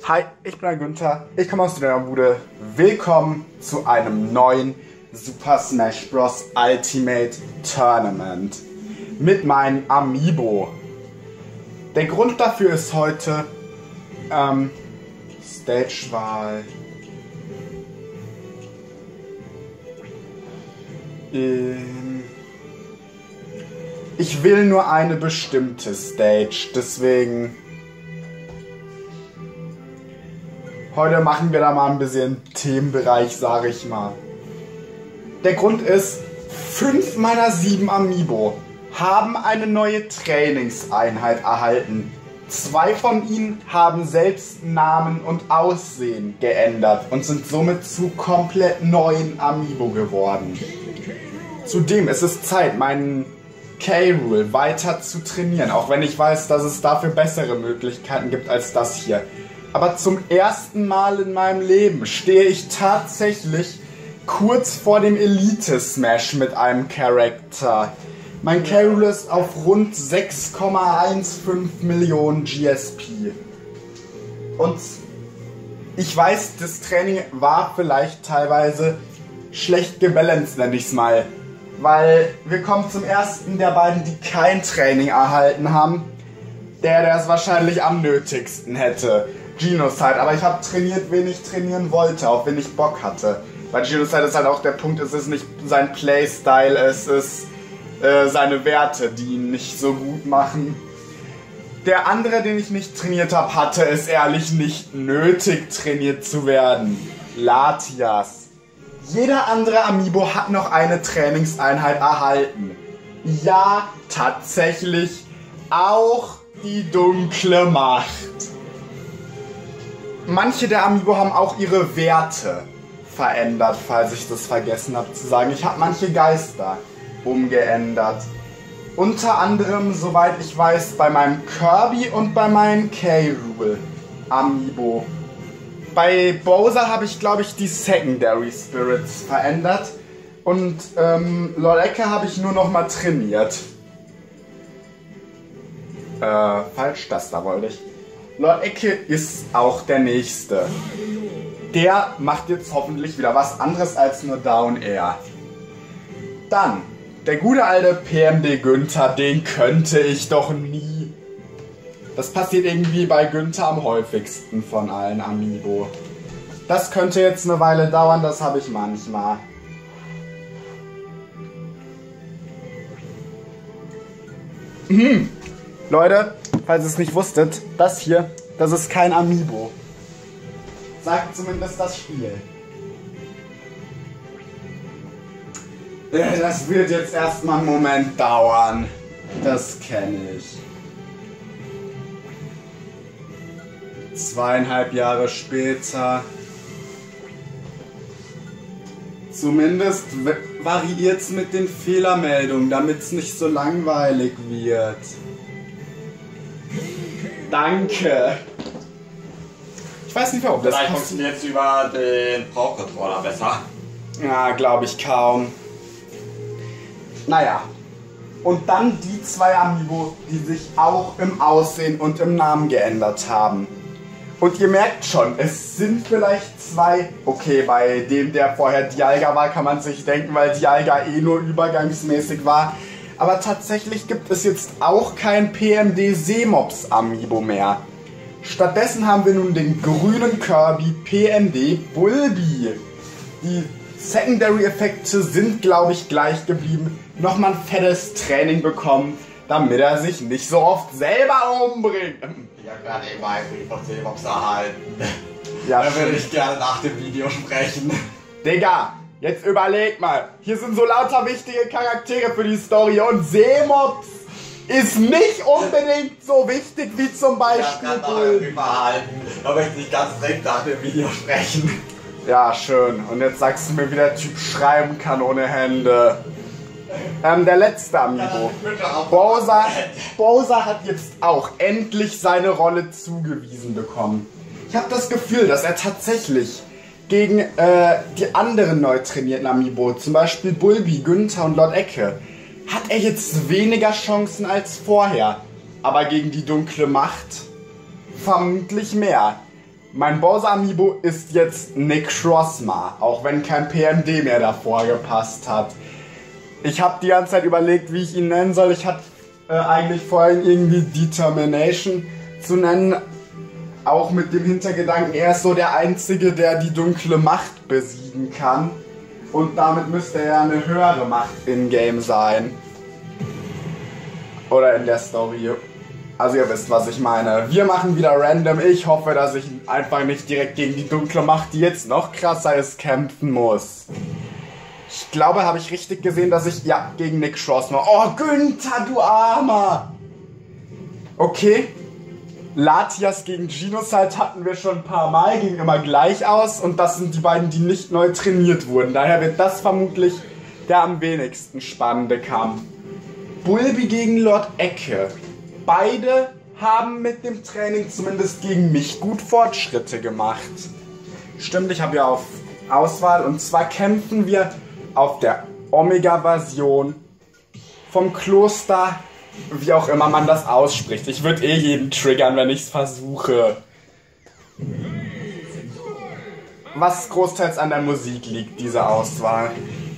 Hi, ich bin der Günther, ich komme aus der Bude. Willkommen zu einem neuen Super Smash Bros. Ultimate Tournament mit meinem Amiibo. Der Grund dafür ist heute Stagewahl. Ich will nur eine bestimmte Stage, deswegen heute machen wir da mal ein bisschen Themenbereich, sage ich mal. Der Grund ist, 5 meiner 7 Amiibo haben eine neue Trainingseinheit erhalten. 2 von ihnen haben selbst Namen und Aussehen geändert und sind somit zu komplett neuen Amiibo geworden. Zudem ist es Zeit, meinen K-Rool weiter zu trainieren, auch wenn ich weiß, dass es dafür bessere Möglichkeiten gibt als das hier. Aber zum ersten Mal in meinem Leben stehe ich tatsächlich kurz vor dem Elite-Smash mit einem Charakter. Mein K-Rool ist auf rund 6,15 Millionen GSP. Und ich weiß, das Training war vielleicht teilweise schlecht gebalanced, nenne ich es mal. Weil wir kommen zum ersten der beiden, die kein Training erhalten haben. Der es wahrscheinlich am nötigsten hätte. Genocide, aber ich habe trainiert, wen ich trainieren wollte, auf wen ich Bock hatte. Bei Genocide ist halt auch der Punkt, es ist nicht sein Playstyle, es ist seine Werte, die ihn nicht so gut machen. Der andere, den ich nicht trainiert habe, hatte es ehrlich nicht nötig, trainiert zu werden. Latias. Jeder andere Amiibo hat noch eine Trainingseinheit erhalten. Ja, tatsächlich auch die dunkle Macht. Manche der Amiibo haben auch ihre Werte verändert, falls ich das vergessen habe zu sagen. Ich habe manche Geister umgeändert. Unter anderem, soweit ich weiß, bei meinem Kirby und bei meinem K-Rool Amiibo. Bei Bowser habe ich, glaube ich, die Secondary Spirits verändert. Und Lord Ecke habe ich nur noch mal trainiert. Falsch, das da wollte ich. Lord Ecke ist auch der nächste. Der macht jetzt hoffentlich wieder was anderes als nur Down Air. Dann, der gute alte PMD Günther, den könnte ich doch nie. Das passiert irgendwie bei Günther am häufigsten von allen Amiibo. Das könnte jetzt eine Weile dauern, das habe ich manchmal. Leute, falls ihr es nicht wusstet, das hier, das ist kein Amiibo. Sagt zumindest das Spiel. Das wird jetzt erstmal einen Moment dauern. Das kenne ich. 2,5 Jahre später. Zumindest variiert es mit den Fehlermeldungen, damit es nicht so langweilig wird. Danke. Ich weiß nicht, warum das vielleicht funktioniert es über den Pro-Controller besser. Ja, glaube ich kaum. Naja. Und dann die 2 Amiibo, die sich auch im Aussehen und im Namen geändert haben. Und ihr merkt schon, es sind vielleicht 2. Okay, bei dem, der vorher Dialga war, kann man sich denken, weil Dialga eh nur übergangsmäßig war. Aber tatsächlich gibt es jetzt auch kein PMD Seemops Amiibo mehr. Stattdessen haben wir nun den grünen Kirby PMD Bulbi. Die Secondary-Effekte sind, glaube ich, gleich geblieben. Nochmal ein fettes Training bekommen, damit er sich nicht so oft selber umbringt. Ich habe gerade eben einen Brief von Seemops erhalten. Ja, da würde ich gerne nach dem Video sprechen. Digga, jetzt überleg mal. Hier sind so lauter wichtige Charaktere für die Story und Seemops ist nicht unbedingt so wichtig wie zum Beispiel Ich habe gerade einen Brief erhalten. Da möchte ich ganz dringend nach dem Video sprechen. Ja, schön. Und jetzt sagst du mir, wie der Typ schreiben kann ohne Hände. Der letzte Amiibo. Bowser hat jetzt auch endlich seine Rolle zugewiesen bekommen. Ich habe das Gefühl, dass er tatsächlich gegen die anderen neu trainierten Amiibo, zum Beispiel Bulbi, Günther und Lord Ecke, hat er jetzt weniger Chancen als vorher. Aber gegen die dunkle Macht vermutlich mehr. Mein Bowser-Amiibo ist jetzt Necrozma, auch wenn kein PMD mehr davor gepasst hat. Ich habe die ganze Zeit überlegt, wie ich ihn nennen soll. Ich hatte eigentlich vorhin irgendwie Determination zu nennen. Auch mit dem Hintergedanken, er ist so der Einzige, der die dunkle Macht besiegen kann. Und damit müsste er ja eine höhere Macht in-game sein. Oder in der Story. Also ihr wisst, was ich meine. Wir machen wieder random. Ich hoffe, dass ich einfach nicht direkt gegen die dunkle Macht, die jetzt noch krasser ist, kämpfen muss. Ich glaube, habe ich richtig gesehen, dass ich... Ja, gegen Necrozma. Oh, Günther, du Armer! Okay. Latias gegen Genocide hatten wir schon ein paar Mal, ging immer gleich aus. Und das sind die beiden, die nicht neu trainiert wurden. Daher wird das vermutlich der am wenigsten spannende Kampf. Bulbi gegen Lord Ecke. Beide haben mit dem Training zumindest gegen mich gut Fortschritte gemacht. Stimmt, ich habe ja auf Auswahl. Und zwar kämpfen wir auf der Omega-Version vom Kloster, wie auch immer man das ausspricht. Ich würde eh jeden triggern, wenn ich es versuche. Was großteils an der Musik liegt, diese Auswahl.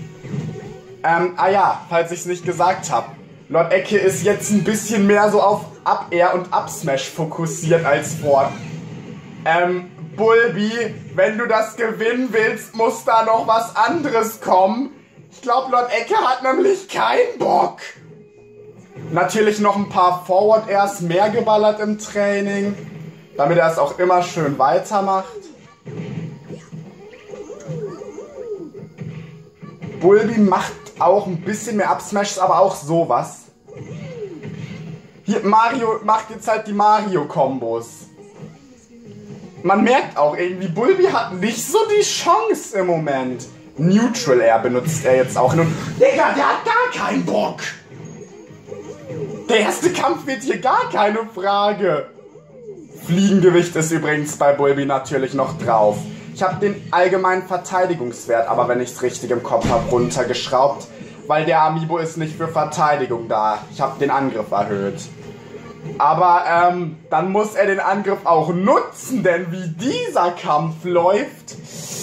Falls ich es nicht gesagt habe. Lord Ecke ist jetzt ein bisschen mehr so auf Up-Air und Up-Smash fokussiert als vor. Bulbi, wenn du das gewinnen willst, muss da noch was anderes kommen. Ich glaube, Lord Ecke hat nämlich keinen Bock. Natürlich noch ein paar Forward-Airs mehr geballert im Training, damit er es auch immer schön weitermacht. Bulbi macht auch ein bisschen mehr Up-Smashes, aber auch sowas. Hier, Mario macht jetzt halt die Mario-Kombos. Man merkt auch irgendwie, Bulbi hat nicht so die Chance im Moment. Neutral Air benutzt er jetzt auch. Digga, der hat gar keinen Bock. Der erste Kampf wird hier gar keine Frage. Fliegengewicht ist übrigens bei Bulbi natürlich noch drauf. Ich habe den allgemeinen Verteidigungswert, aber wenn ich es richtig im Kopf habe, runtergeschraubt, weil der Amiibo ist nicht für Verteidigung da. Ich habe den Angriff erhöht. Aber dann muss er den Angriff auch nutzen, denn wie dieser Kampf läuft,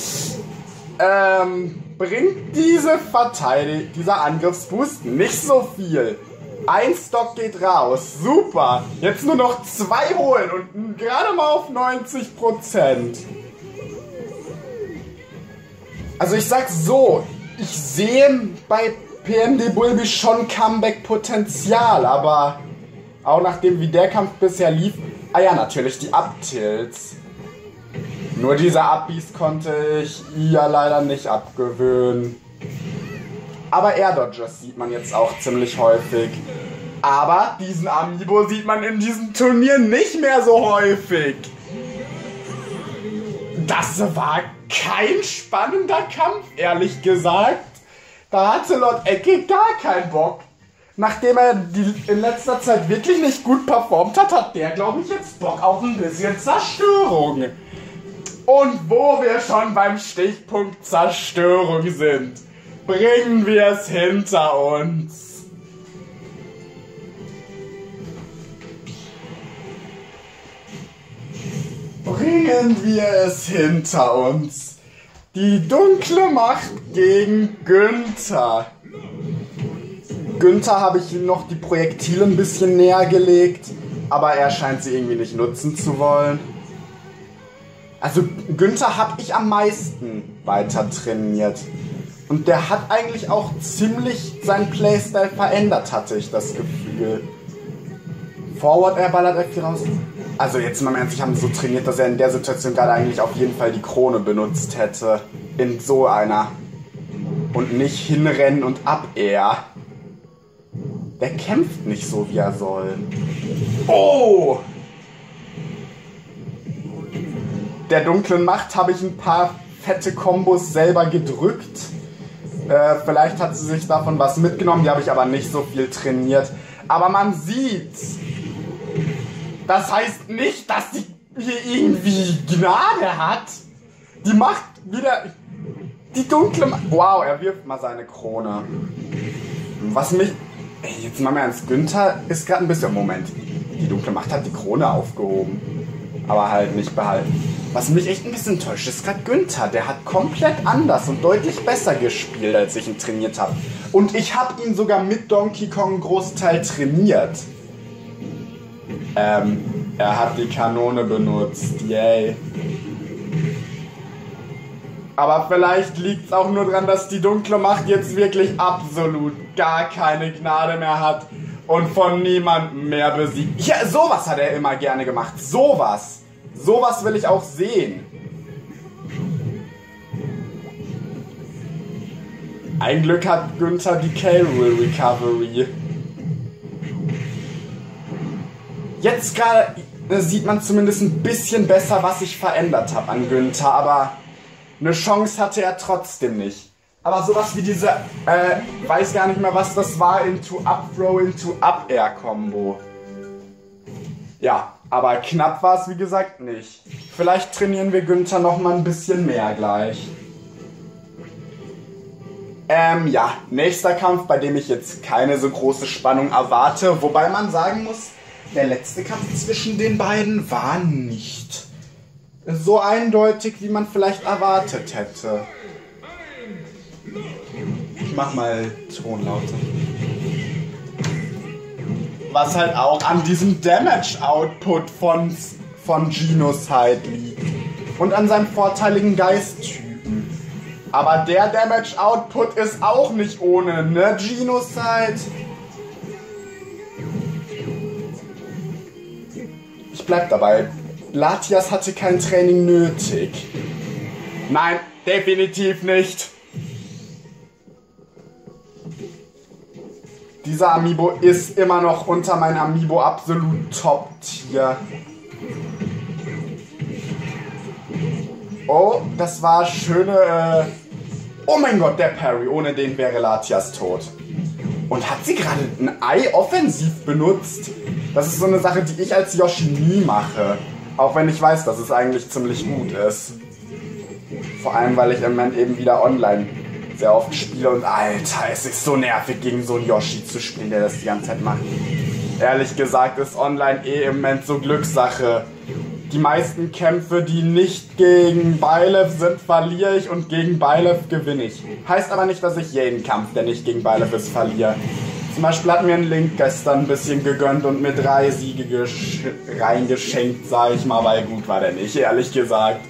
bringt dieser Angriffsboost nicht so viel. Ein Stock geht raus. Super. Jetzt nur noch 2 holen und gerade mal auf 90%. Also ich sag so, ich sehe bei PMD Bulbi schon Comeback-Potenzial, aber auch nachdem wie der Kampf bisher lief, natürlich die Up-Tilts. Nur diese Up-Bees konnte ich ja leider nicht abgewöhnen. Aber Air-Dodgers sieht man jetzt auch ziemlich häufig. Aber diesen Amiibo sieht man in diesem Turnier nicht mehr so häufig. Das war kein spannender Kampf, ehrlich gesagt. Da hatte Lord Ecke gar keinen Bock. Nachdem er in letzter Zeit wirklich nicht gut performt hat, hat der, glaube ich, jetzt Bock auf ein bisschen Zerstörung. Und wo wir schon beim Stichpunkt Zerstörung sind, bringen wir es hinter uns. Bringen wir es hinter uns. Die dunkle Macht gegen Günther. Günther habe ich ihm noch die Projektile ein bisschen näher gelegt, aber er scheint sie irgendwie nicht nutzen zu wollen. Also Günther habe ich am meisten weiter trainiert. Und der hat eigentlich auch ziemlich seinen Playstyle verändert, hatte ich das Gefühl. Forward Air ballert er viel raus. Also jetzt mal im Ernst, ich habe ihn so trainiert, dass er in der Situation gerade eigentlich auf jeden Fall die Krone benutzt hätte. In so einer. Und nicht hinrennen und Up Air. Der kämpft nicht so, wie er soll. Oh! Der dunklen Macht habe ich ein paar fette Kombos selber gedrückt. Vielleicht hat sie sich davon was mitgenommen, die habe ich aber nicht so viel trainiert. Aber man sieht's. Das heißt nicht, dass sie hier irgendwie Gnade hat. Die macht wieder... Die dunkle Macht... Wow, er wirft mal seine Krone. Was mich... Ey, jetzt mal mehr ernst. Günther ist gerade ein bisschen... Moment. Die dunkle Macht hat die Krone aufgehoben. Aber halt nicht behalten. Was mich echt ein bisschen täuscht, ist gerade Günther. Der hat komplett anders und deutlich besser gespielt, als ich ihn trainiert habe. Und ich habe ihn sogar mit Donkey Kong einen Großteil trainiert. Er hat die Kanone benutzt. Yay. Aber vielleicht liegt es auch nur daran, dass die dunkle Macht jetzt wirklich absolut gar keine Gnade mehr hat und von niemandem mehr besiegt. Ja, sowas hat er immer gerne gemacht. Sowas. Sowas will ich auch sehen. Ein Glück hat Günther die K-Rool Recovery. Jetzt gerade sieht man zumindest ein bisschen besser, was ich verändert habe an Günther, aber eine Chance hatte er trotzdem nicht. Aber sowas wie diese, weiß gar nicht mehr, was das war, Into-Up-Throw, Into-Up-Air-Kombo. Ja, aber knapp war es wie gesagt nicht. Vielleicht trainieren wir Günther noch mal ein bisschen mehr gleich. Ja, nächster Kampf, bei dem ich jetzt keine so große Spannung erwarte. Wobei man sagen muss, der letzte Kampf zwischen den beiden war nicht so eindeutig, wie man vielleicht erwartet hätte. Ich mach mal Ton lauter. Was halt auch an diesem Damage-Output von Genocide liegt. Und an seinem vorteiligen Geisttypen. Aber der Damage-Output ist auch nicht ohne, ne, Genocide? Ich bleib dabei. Latias hatte kein Training nötig. Nein, definitiv nicht. Dieser Amiibo ist immer noch unter meinen Amiibo absolut Top-Tier. Oh, das war schöne... Oh mein Gott, der Parry. Ohne den wäre Latias tot. Und hat sie gerade ein Ei offensiv benutzt? Das ist so eine Sache, die ich als Yoshi nie mache. Auch wenn ich weiß, dass es eigentlich ziemlich gut ist. Vor allem, weil ich im Moment eben wieder online sehr oft spiele und Alter, es ist so nervig, gegen so einen Yoshi zu spielen, der das die ganze Zeit macht. Ehrlich gesagt ist online im Moment so Glückssache. Die meisten Kämpfe, die nicht gegen Byleth sind, verliere ich und gegen Byleth gewinne ich. Heißt aber nicht, dass ich jeden Kampf, der nicht gegen Byleth ist, verliere. Zum Beispiel hat mir ein Link gestern ein bisschen gegönnt und mir 3 Siege reingeschenkt, sag ich mal, weil gut war der nicht, ehrlich gesagt.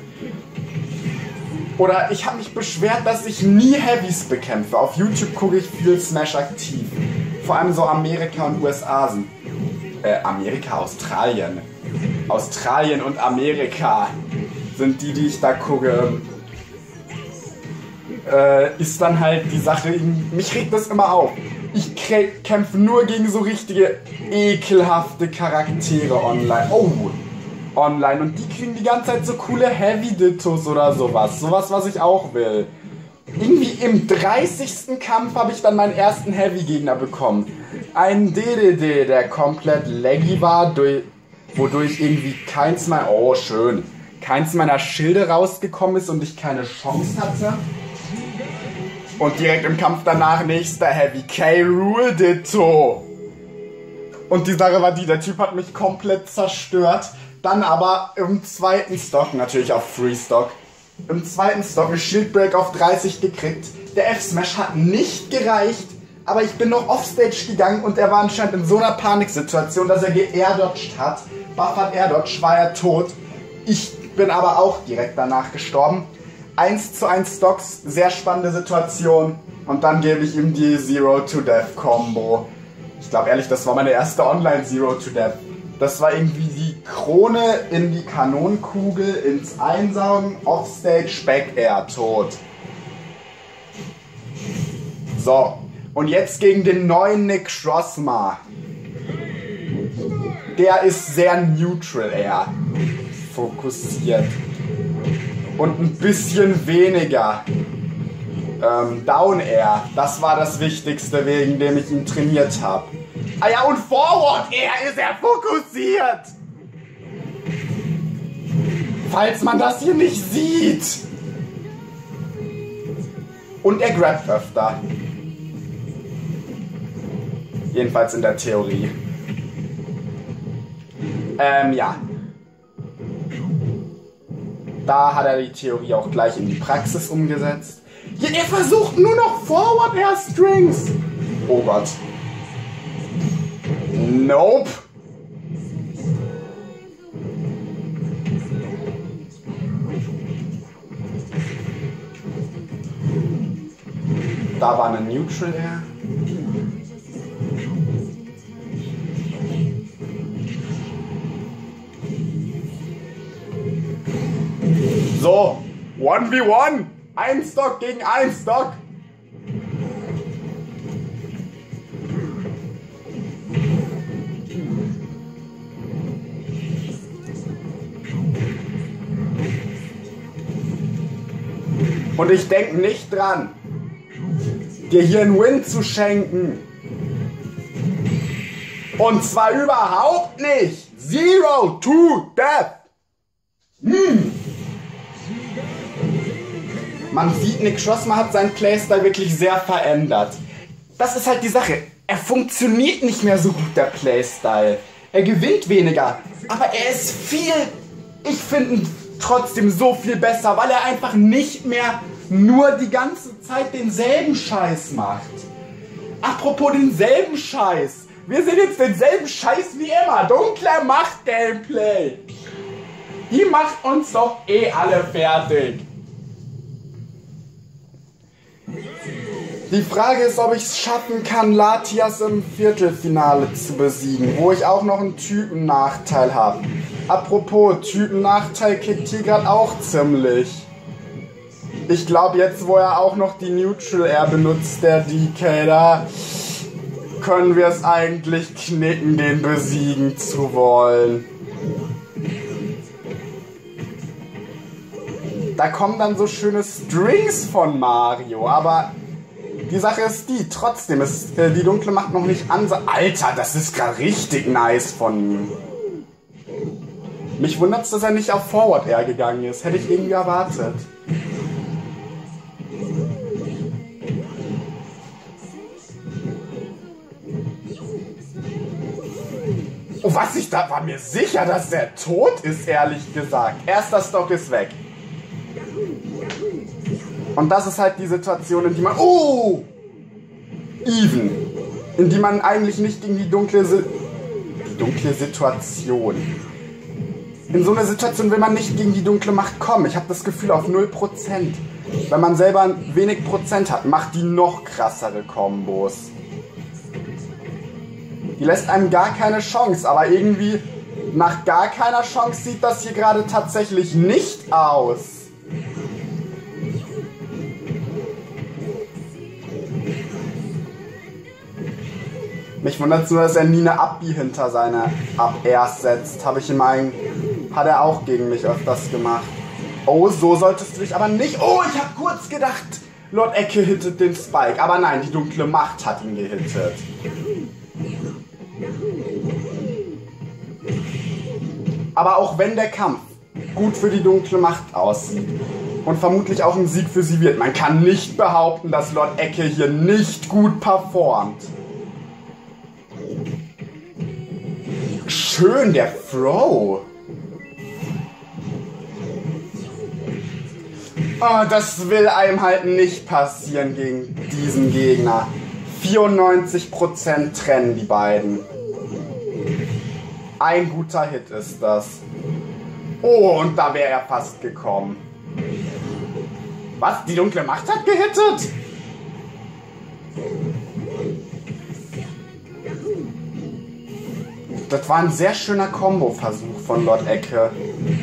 Oder ich habe mich beschwert, dass ich nie Heavys bekämpfe. Auf YouTube gucke ich viel Smash aktiv. Vor allem so Amerika und USA sind. Amerika, Australien. Australien und Amerika sind die ich da gucke. Ist dann halt die Sache, mich regt das immer auf. Ich kämpfe nur gegen so richtige ekelhafte Charaktere online. Oh, online. Und die kriegen die ganze Zeit so coole Heavy-Dittos oder sowas. Sowas, was ich auch will. Irgendwie im 30. Kampf habe ich dann meinen ersten Heavy-Gegner bekommen. Ein DDD, der komplett laggy war, wodurch irgendwie keins meiner Schilde rausgekommen ist und ich keine Chance hatte. Und direkt im Kampf danach nächster Heavy K-Rool Ditto. Und die Sache war die, der Typ hat mich komplett zerstört. Dann aber im zweiten Stock, natürlich auf Free Stock, im zweiten Stock eine Shield Break auf 30 gekriegt. Der F-Smash hat nicht gereicht, aber ich bin noch offstage gegangen und er war anscheinend in so einer Paniksituation, dass er ge-airdodged hat. Buffert Airdodge, war er tot. Ich bin aber auch direkt danach gestorben. 1:1 Stocks, sehr spannende Situation. Und dann gebe ich ihm die Zero-to-Death-Combo. Ich glaube ehrlich, das war meine erste Online-Zero-to-Death. Das war irgendwie die Krone in die Kanonenkugel, ins Einsaugen, Offstage, Back-Air, tot. So, und jetzt gegen den neuen Nick Schrossmar. Der ist sehr neutral air fokussiert. Und ein bisschen weniger Down Air. Das war das Wichtigste, wegen dem ich ihn trainiert habe. Ah ja, und Forward Air ist er fokussiert. Falls man das hier nicht sieht. Und er grabt öfter. Jedenfalls in der Theorie. Ja. Da hat er die Theorie auch gleich in die Praxis umgesetzt. Ja, er versucht nur noch Forward Air Strings. Oh Gott. Nope. Da war eine Neutral Air. So, 1v1. Ein Stock gegen ein Stock. Und ich denke nicht dran, dir hier einen Win zu schenken. Und zwar überhaupt nicht. 0 to Death. Man sieht, Nick Schrossmann hat seinen Playstyle wirklich sehr verändert. Das ist halt die Sache. Er funktioniert nicht mehr so gut, der Playstyle. Er gewinnt weniger, aber er ist viel, ich finde ihn trotzdem so viel besser, weil er einfach nicht mehr nur die ganze Zeit denselben Scheiß macht. Apropos denselben Scheiß. Wir sehen jetzt denselben Scheiß wie immer. Dunkler Macht Gameplay. Die macht uns doch eh alle fertig. Die Frage ist, ob ich es schaffen kann, Latias im Viertelfinale zu besiegen, wo ich auch noch einen Typennachteil habe. Apropos, Typennachteil kickt hier gerade auch ziemlich. Ich glaube, jetzt, wo er auch noch die Neutral Air benutzt, der DK, da können wir es eigentlich knicken, den besiegen zu wollen. Da kommen dann so schöne Strings von Mario, aber die Sache ist die, trotzdem ist die dunkle Macht noch nicht an. Alter, das ist gerade richtig nice von ihm. Mich wundert es, dass er nicht auf Forward Air gegangen ist. Hätte ich irgendwie erwartet. Oh, was ich da war mir sicher, dass der tot ist, ehrlich gesagt. Erster Stock ist weg. Und das ist halt die Situation, in die man... Oh! Even. In die man eigentlich nicht gegen die dunkle Situation. In so einer Situation will man nicht gegen die dunkle Macht kommen. Ich habe das Gefühl auf 0%. Wenn man selber wenig Prozent hat, macht die noch krassere Kombos. Die lässt einem gar keine Chance, aber irgendwie nach gar keiner Chance sieht das hier gerade tatsächlich nicht aus. Mich wundert es nur, dass er nie eine Up-B hinter seine Up-Airs setzt. Hat er auch gegen mich öfters gemacht. Oh, so solltest du dich aber nicht... Oh, ich habe kurz gedacht, Lord Ecke hittet den Spike. Aber nein, die dunkle Macht hat ihn gehittet. Aber auch wenn der Kampf gut für die dunkle Macht aussieht und vermutlich auch ein Sieg für sie wird, man kann nicht behaupten, dass Lord Ecke hier nicht gut performt. Schön, der Throw. Oh, das will einem halt nicht passieren gegen diesen Gegner. 94% trennen die beiden. Ein guter Hit ist das. Oh, und da wäre er fast gekommen. Was? Die dunkle Macht hat gehittet? Das war ein sehr schöner Combo-Versuch von Lord Ecke.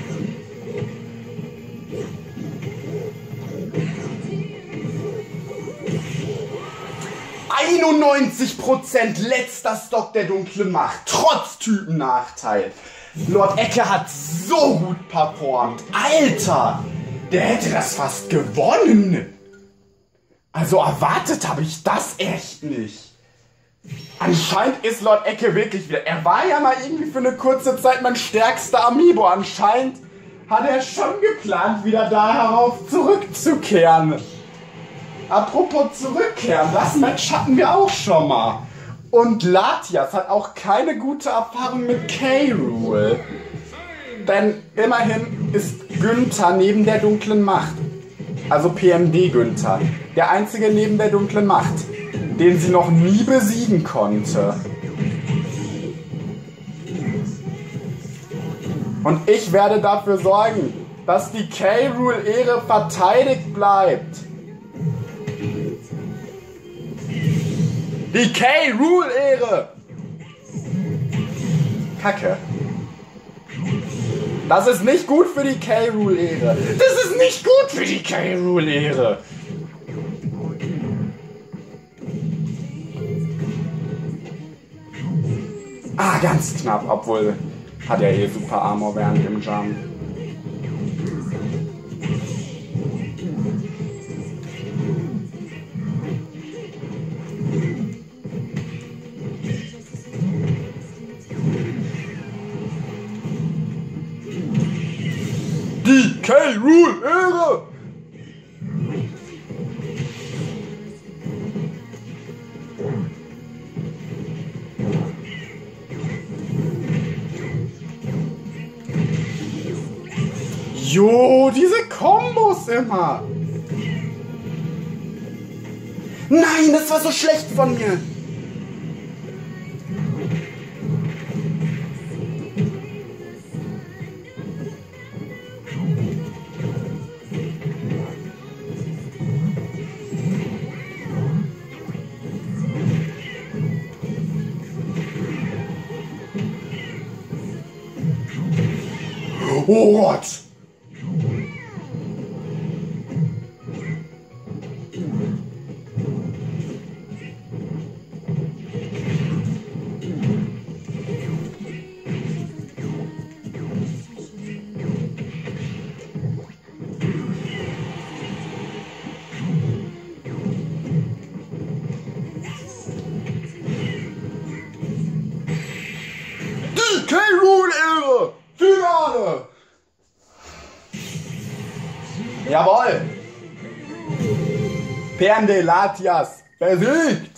%, letzter Stock der dunklen Macht, trotz Typennachteil. Lord Ecke hat so gut performt. Alter, der hätte das fast gewonnen. Also erwartet habe ich das echt nicht. Anscheinend ist Lord Ecke wirklich wieder... Er war ja mal irgendwie für eine kurze Zeit mein stärkster Amiibo. Anscheinend hat er schon geplant, wieder darauf zurückzukehren. Apropos zurückkehren, das Match hatten wir auch schon mal. Und Latias hat auch keine gute Erfahrung mit K. Rool. Denn immerhin ist Günther neben der dunklen Macht. Also PMD Günther. Der einzige neben der dunklen Macht, den sie noch nie besiegen konnte. Und ich werde dafür sorgen, dass die K-Rool-Ehre verteidigt bleibt. Die K-Rool-Ehre! Kacke. Das ist nicht gut für die K-Rool-Ehre. Das ist nicht gut für die K-Rool-Ehre. Ah, ganz knapp, obwohl hat er eh super Armor während dem Jump. Die K-Rool-Ehre! Jo, diese Kombos immer. Nein, das war so schlecht von mir. Oh Gott! Die K-Rool-Ehre! Finale! Jawohl! PMD Latias besiegt!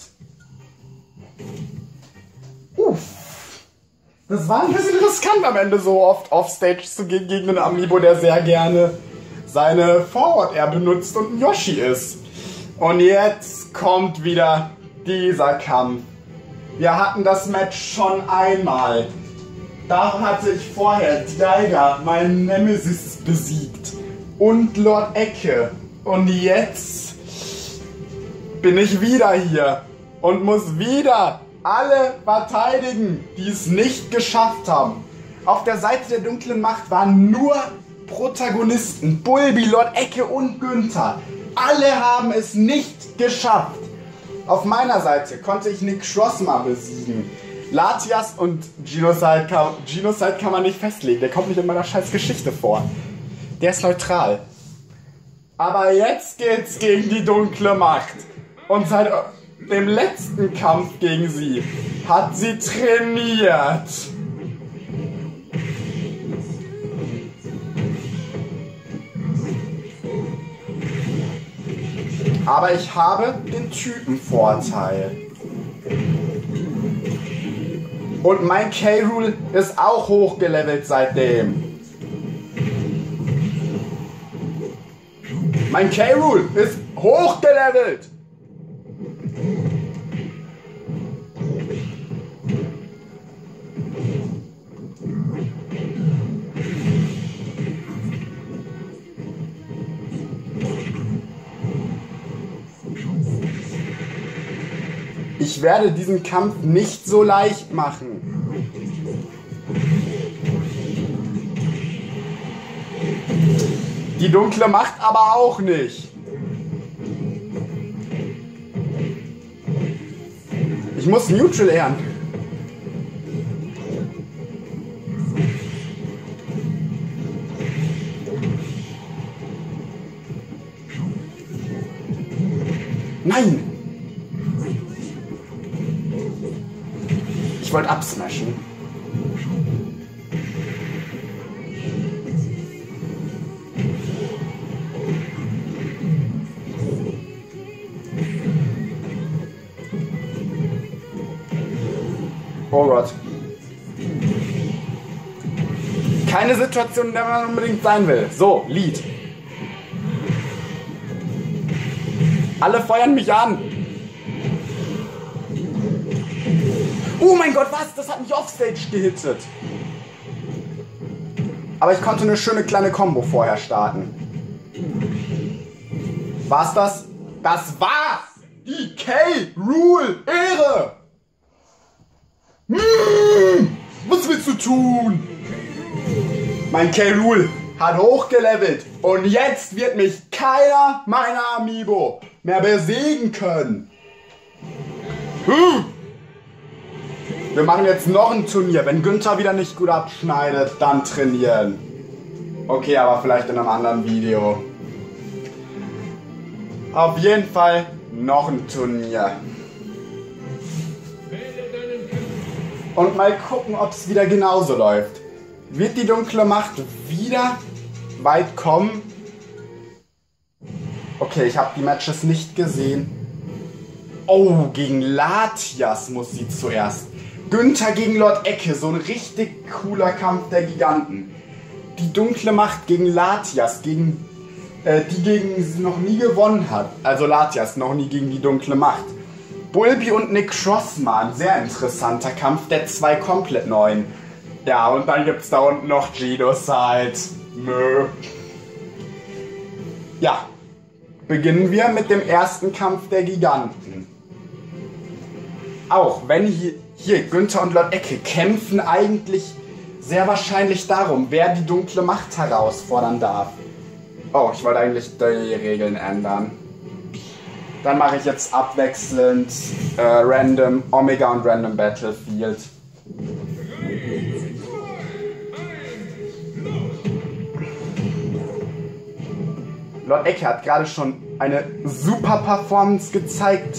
Uff. Das war ein bisschen riskant am Ende so oft offstage zu gehen gegen einen Amiibo, der sehr gerne seine Forward Air benutzt und ein Yoshi ist. Und jetzt kommt wieder dieser Kampf. Wir hatten das Match schon einmal. Da hatte ich vorher Tiger, meinen Nemesis, besiegt. Und Lord Ecke. Und jetzt bin ich wieder hier und muss wieder alle verteidigen, die es nicht geschafft haben. Auf der Seite der dunklen Macht waren nur Protagonisten. Bulbi, Lord Ecke und Günther. Alle haben es nicht geschafft. Auf meiner Seite konnte ich Nick Schrossmar besiegen. Latias und Genocide kann man nicht festlegen. Der kommt nicht in meiner scheiß Geschichte vor. Der ist neutral. Aber jetzt geht's gegen die dunkle Macht. Und seit dem letzten Kampf gegen sie hat sie trainiert. Aber ich habe den Typenvorteil. Und mein K-Rool ist auch hochgelevelt seitdem. Mein K-Rool ist hochgelevelt. Ich werde diesen Kampf nicht so leicht machen. Die dunkle Macht aber auch nicht. Ich muss Neutral ehren. Nein! Ich wollte absmashen. Oh Gott. Keine Situation, in der man unbedingt sein will. So, Lied. Alle feuern mich an. Oh mein Gott, was? Das hat mich offstage gehittet. Aber ich konnte eine schöne kleine Combo vorher starten. War's das? Das war's! Die K-Rool Ehre! Was willst du tun? Mein K-Rool hat hochgelevelt und jetzt wird mich keiner meiner Amiibo mehr besiegen können. Wir machen jetzt noch ein Turnier. Wenn Günther wieder nicht gut abschneidet, dann trainieren. Okay, aber vielleicht in einem anderen Video. Auf jeden Fall noch ein Turnier. Und mal gucken, ob es wieder genauso läuft. Wird die dunkle Macht wieder weit kommen? Okay, ich habe die Matches nicht gesehen. Oh, gegen Latias muss sie zuerst. Günther gegen Lord Ecke, so ein richtig cooler Kampf der Giganten. Die dunkle Macht gegen Latias, die gegen sie noch nie gewonnen hat. Also Latias noch nie gegen die dunkle Macht. Bulbi und Nick Crossman, sehr interessanter Kampf der zwei komplett neuen. Ja, und dann gibt's da unten noch Genocide. Nö. Ja, beginnen wir mit dem ersten Kampf der Giganten. Auch wenn hier Günther und Lord Ecke kämpfen eigentlich sehr wahrscheinlich darum, wer die dunkle Macht herausfordern darf. Oh, ich wollte eigentlich die Regeln ändern. Dann mache ich jetzt abwechselnd Random Omega und Random Battlefield. Lord Ecke hat gerade schon eine super Performance gezeigt.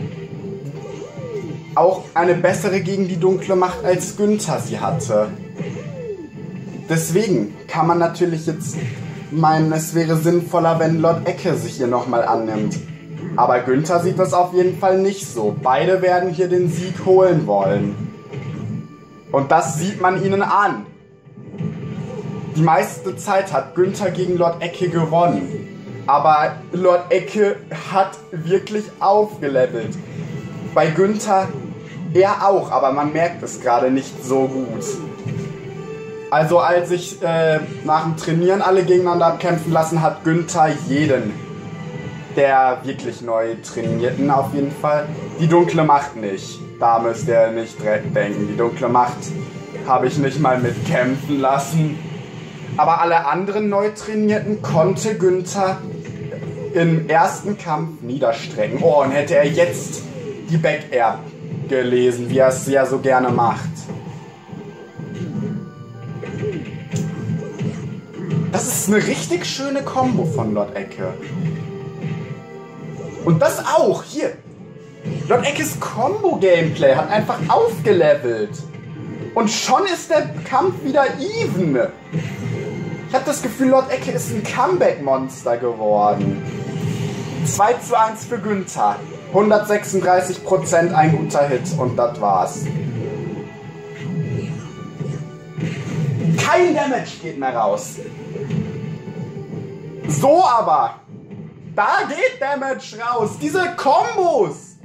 Auch eine bessere gegen die dunkle Macht als Günther sie hatte. Deswegen kann man natürlich jetzt meinen, es wäre sinnvoller, wenn Lord Ecke sich hier nochmal annimmt. Aber Günther sieht das auf jeden Fall nicht so. Beide werden hier den Sieg holen wollen. Und das sieht man ihnen an. Die meiste Zeit hat Günther gegen Lord Ecke gewonnen. Aber Lord Ecke hat wirklich aufgelevelt. Bei Günther er auch, aber man merkt es gerade nicht so gut. Also als ich nach dem Trainieren alle gegeneinander kämpfen lassen, hat Günther jeden der wirklich neu trainierten auf jeden Fall. Die dunkle Macht nicht. Da müsst ihr nicht direkt denken. Die dunkle Macht habe ich nicht mal mitkämpfen lassen. Aber alle anderen neu trainierten konnte Günther im ersten Kampf niederstrecken. Oh, und hätte er jetzt die Back Air gelesen, wie er es ja so gerne macht. Das ist eine richtig schöne Kombo von Lord Ecke. Und das auch, hier. Lord Eckes Combo-Gameplay hat einfach aufgelevelt. Und schon ist der Kampf wieder even. Ich habe das Gefühl, Lord Ecke ist ein Comeback-Monster geworden. 2:1 für Günther. 136%, ein guter Hit und das war's. Kein Damage geht mehr raus. So aber. Da geht Damage raus. Diese Kombos.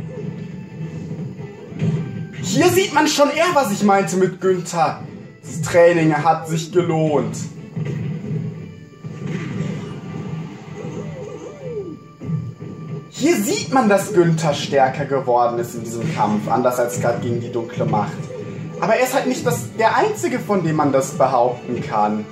Hier sieht man schon eher, was ich meinte mit Günther. Das Training hat sich gelohnt. Hier sieht man, dass Günther stärker geworden ist in diesem Kampf, anders als gerade gegen die dunkle Macht. Aber er ist halt nicht der Einzige, von dem man das behaupten kann.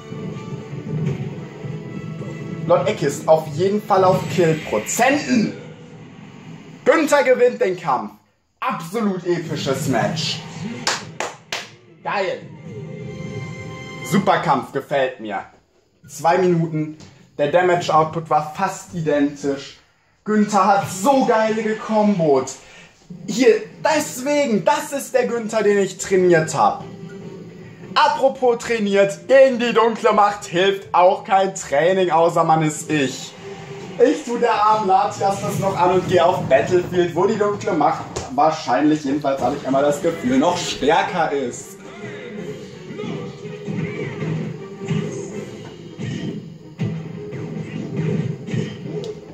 Lord Ecke ist auf jeden Fall auf Killprozenten. Günther gewinnt den Kampf. Absolut episches Match. Geil. Super Kampf, gefällt mir. 2 Minuten. Der Damage Output war fast identisch. Günther hat so geile gekombot. Hier, deswegen, das ist der Günther, den ich trainiert habe. Apropos trainiert, gegen die dunkle Macht hilft auch kein Training, außer man ist ich. Ich tue der armen Latias das noch an und gehe auf Battlefield, wo die dunkle Macht wahrscheinlich, jedenfalls habe ich immer das Gefühl, noch stärker ist.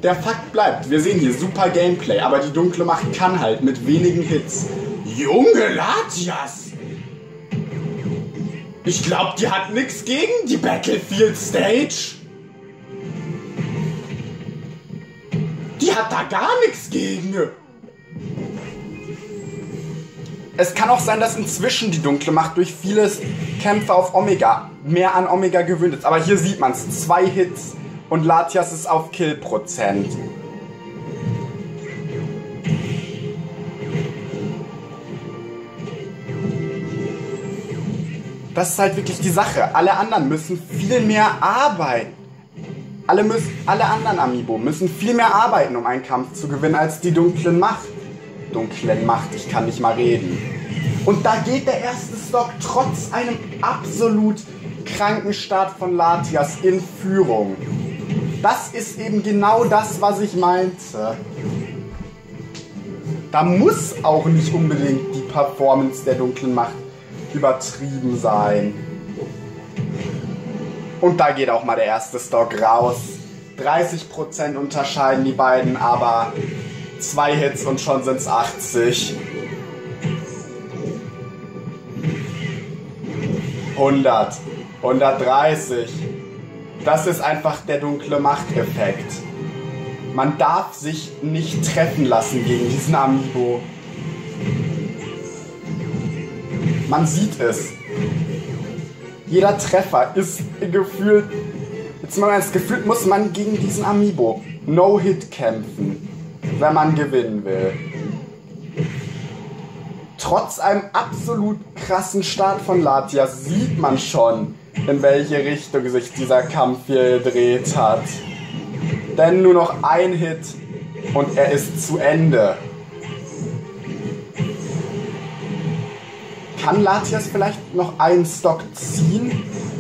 der Fakt bleibt, wir sehen hier super Gameplay, aber die dunkle Macht kann halt mit wenigen Hits. Junge Latias! Ich glaube, die hat nichts gegen die Battlefield Stage. Die hat da gar nichts gegen. Es kann auch sein, dass inzwischen die dunkle Macht durch vieles Kämpfe auf Omega mehr an Omega gewöhnt ist. Aber hier sieht man es, 2 Hits und Latias ist auf Kill-Prozent. Das ist halt wirklich die Sache. Alle anderen müssen viel mehr arbeiten. Alle anderen Amiibo müssen viel mehr arbeiten, um einen Kampf zu gewinnen, als die dunklen Macht. Ich kann nicht mal reden. Und da geht der erste Stock trotz einem absolut kranken Start von Latias in Führung. Das ist eben genau das, was ich meinte. Da muss auch nicht unbedingt die Performance der dunklen Macht übertrieben sein. Und da geht auch mal der erste Stock raus. 30% unterscheiden die beiden, aber 2 Hits und schon sind es 80. 100. 130. Das ist einfach der dunkle Macht-Effekt. Man darf sich nicht treffen lassen gegen diesen Amiibo. Man sieht es. Jeder Treffer ist gefühlt... Jetzt mal ganz gefühlt muss man gegen diesen Amiibo No-Hit kämpfen, wenn man gewinnen will. Trotz einem absolut krassen Start von Latias sieht man schon, in welche Richtung sich dieser Kampf hier gedreht hat. Denn nur noch ein Hit und er ist zu Ende. Kann Latias vielleicht noch einen Stock ziehen?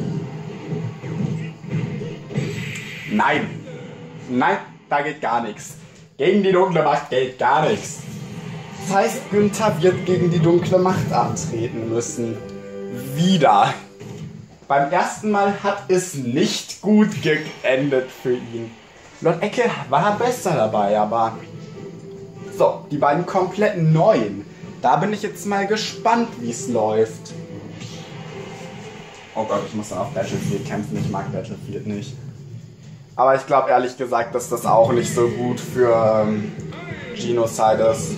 Nein. Nein, da geht gar nichts. Gegen die dunkle Macht geht gar nichts. Das heißt, Günther wird gegen die dunkle Macht antreten müssen. Wieder. Beim ersten Mal hat es nicht gut geendet für ihn. Lord Ecke war besser dabei, aber... So, die beiden kompletten Neuen. Da bin ich jetzt mal gespannt, wie es läuft. Oh Gott, ich muss dann auf Battlefield kämpfen. Ich mag Battlefield nicht. Aber ich glaube ehrlich gesagt, dass das auch nicht so gut für Genocide ist.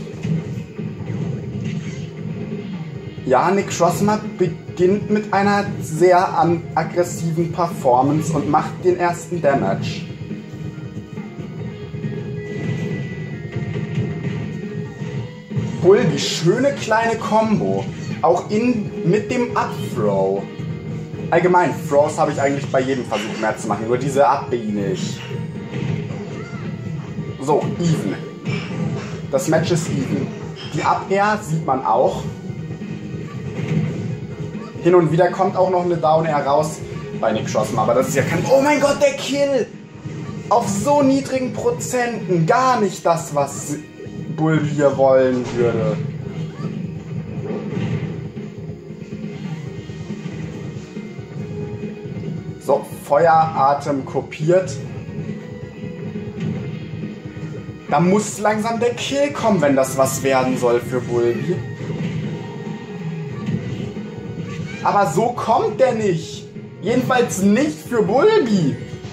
Ja, Nick Crossma beginnt mit einer sehr aggressiven Performance und macht den ersten Damage. Die schöne kleine Combo. Auch mit dem Up-Throw. Allgemein, Throws habe ich eigentlich bei jedem Versuch mehr zu machen, nur diese Up-B nicht. So, even. Das Match ist even. Die Up-Air sieht man auch. Hin und wieder kommt auch noch eine Down-Air raus bei Nick Crossma, aber das ist ja kein... Oh mein Gott, der Kill! Auf so niedrigen Prozenten. Gar nicht das, was Bull hier wollen würde. So, Feueratem kopiert. Da muss langsam der Kill kommen, wenn das was werden soll für Bulbi. Aber so kommt der nicht. Jedenfalls nicht für Bulbi.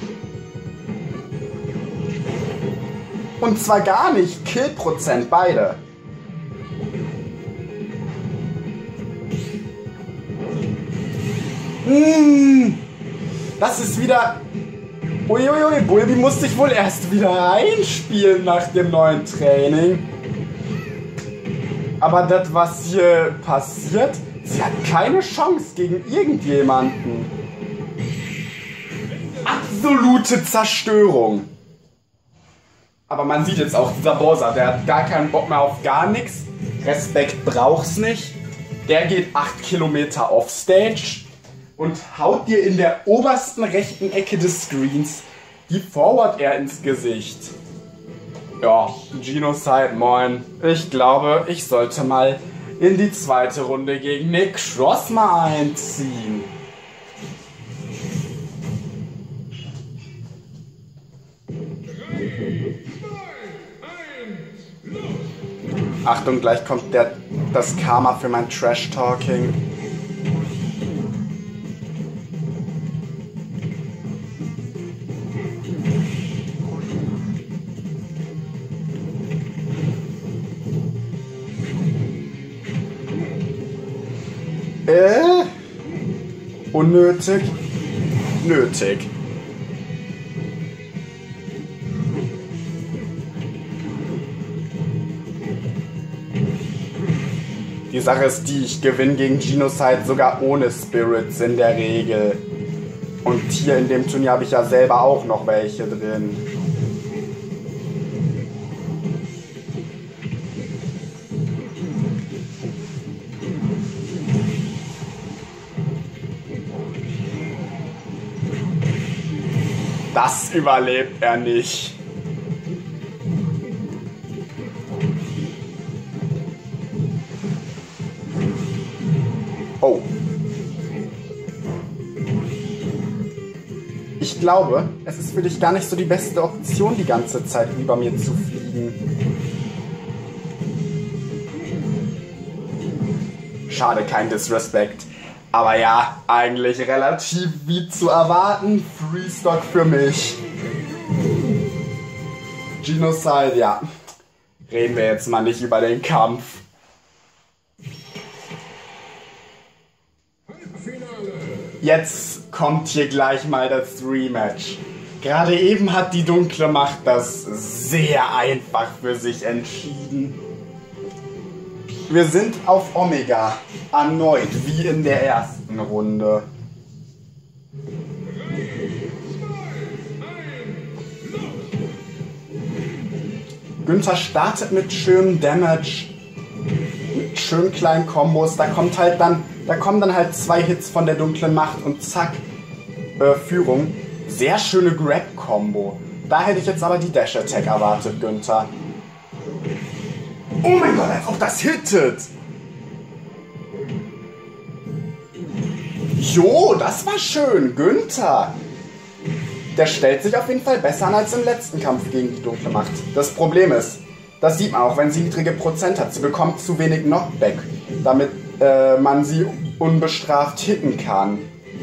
Und zwar gar nicht. Killprozent, beide. Das ist wieder... Uiuiui, Bulbi muss sich wohl erst wieder einspielen nach dem neuen Training. Aber das, was hier passiert, sie hat keine Chance gegen irgendjemanden. Absolute Zerstörung. Aber man sieht jetzt auch, dieser Bowser, der hat gar keinen Bock mehr auf gar nichts. Respekt braucht's nicht. Der geht 8 Kilometer offstage und haut dir in der obersten rechten Ecke des Screens die Forward Air ins Gesicht. Ja, Genocide, moin. Ich glaube, ich sollte mal in die zweite Runde gegen Nick Crossma einziehen. Achtung, gleich kommt das Karma für mein Trash-Talking. Unnötig. Nötig. Die Sache ist die, ich gewinne gegen Genocide sogar ohne Spirits in der Regel. Und hier in dem Turnier habe ich ja selber auch noch welche drin. Das überlebt er nicht. Oh. Ich glaube, es ist für dich gar nicht so die beste Option, die ganze Zeit über mir zu fliegen. Schade, kein Disrespect. Aber ja, eigentlich relativ wie zu erwarten. Freestock für mich. Genocide, ja. Reden wir jetzt mal nicht über den Kampf. Jetzt kommt hier gleich mal das Rematch. Gerade eben hat die dunkle Macht das sehr einfach für sich entschieden. Wir sind auf Omega. Erneut, wie in der ersten Runde. Günther startet mit schönem Damage, mit schönen kleinen Kombos. Da kommen dann halt 2 Hits von der dunklen Macht und zack, Führung. Sehr schöne Grab-Kombo. Da hätte ich jetzt aber die Dash-Attack erwartet, Günther. Oh mein Gott, als ob das hittet! Jo, das war schön, Günther. Der stellt sich auf jeden Fall besser an als im letzten Kampf gegen die dunkle Macht. Das Problem ist, das sieht man auch, wenn sie niedrige Prozent hat. Sie bekommt zu wenig Knockback, damit man sie unbestraft hitten kann.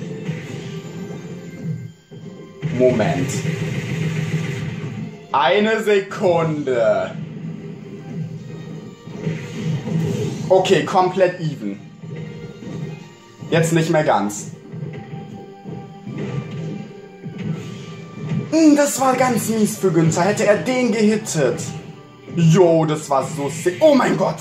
Moment. Eine Sekunde. Okay, komplett even. Jetzt nicht mehr ganz. Das war ganz mies für Günther. Hätte er den gehittet. Jo, das war so sick. Oh mein Gott.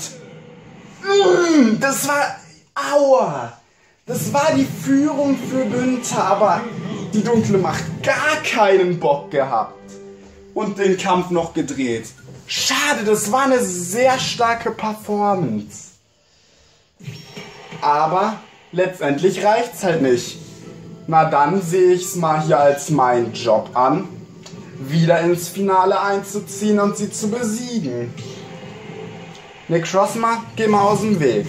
Das war... Aua. Das war die Führung für Günther, aber die dunkle Macht gar keinen Bock gehabt. Und den Kampf noch gedreht. Schade, das war eine sehr starke Performance. Aber letztendlich reicht's halt nicht. Na dann sehe ich's mal hier als meinen Job an, wieder ins Finale einzuziehen und sie zu besiegen. Nick Crossma, geh mal aus dem Weg.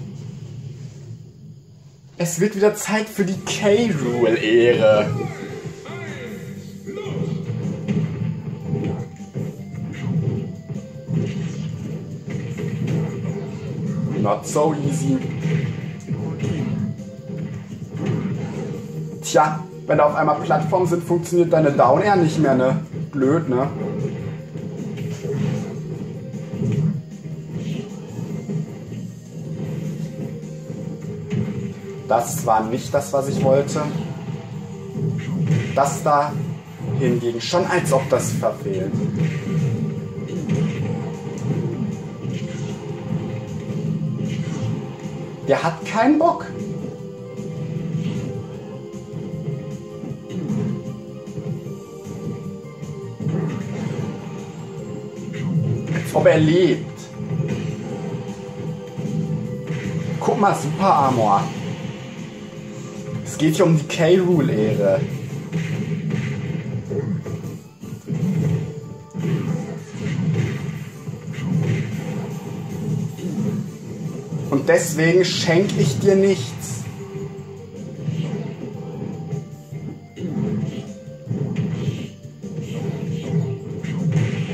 Es wird wieder Zeit für die K-Rule-Ehre. Not so easy. Tja, wenn da auf einmal Plattformen sind, funktioniert deine Down Air nicht mehr, ne? Blöd, ne? Das war nicht das, was ich wollte. Das da hingegen schon, als ob das verfehlt. Der hat keinen Bock. Als ob er lebt. Guck mal, Super Armor. Es geht hier um die K-Rule-Ehre. Und deswegen schenke ich dir nichts.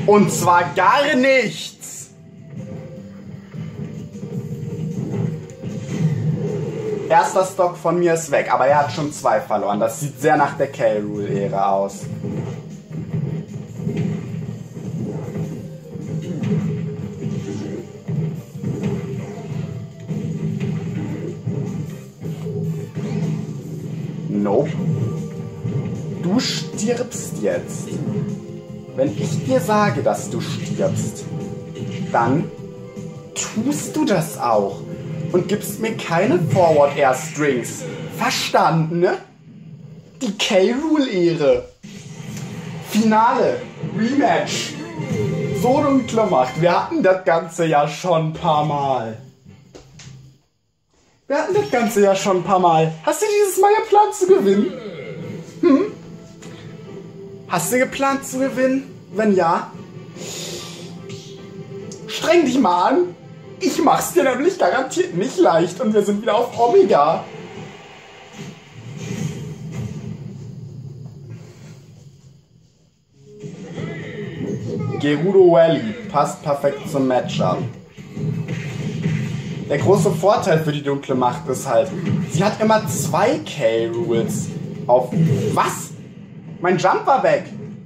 Und zwar gar nichts. Erster Stock von mir ist weg, aber er hat schon 2 verloren. Das sieht sehr nach der K-Rool-Ära aus. Nope. Du stirbst jetzt. Wenn ich dir sage, dass du stirbst, dann tust du das auch. Und gibst mir keine Forward Air Strings. Verstanden, ne? Die K-Rool-Ehre. Finale. Rematch. So dunkle Macht. Wir hatten das Ganze ja schon ein paar Mal. Hast du dieses Mal geplant zu gewinnen? Hast du geplant zu gewinnen? Wenn ja, streng dich mal an. Ich mach's dir nämlich garantiert nicht leicht und wir sind wieder auf Omega. Gerudo Valley passt perfekt zum Matchup. Der große Vorteil für die dunkle Macht ist halt, sie hat immer 2 K-Rules auf... Was? Mein Jump war weg.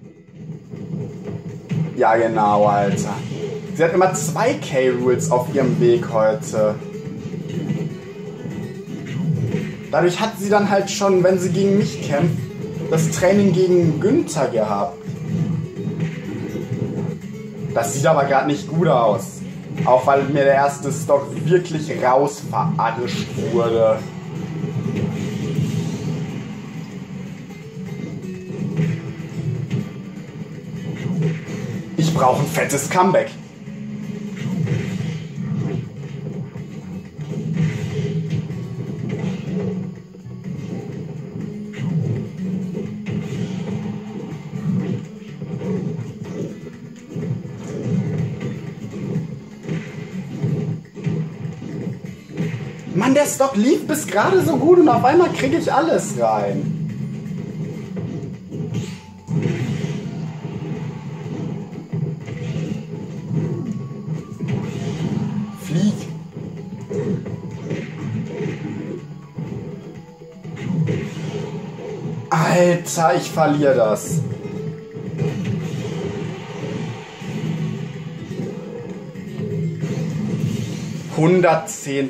Ja genau, Alter. Sie hat immer 2 K-Rules auf ihrem Weg heute. Dadurch hat sie dann halt schon, wenn sie gegen mich kämpft, das Training gegen Günther gehabt. Das sieht aber gerade nicht gut aus. Auch weil mir der erste Stock wirklich raus verarscht wurde. Ich brauche ein fettes Comeback. Mann, der Stock lief bis gerade so gut und auf einmal kriege ich alles rein. Flieg. Alter, ich verliere das. $110%.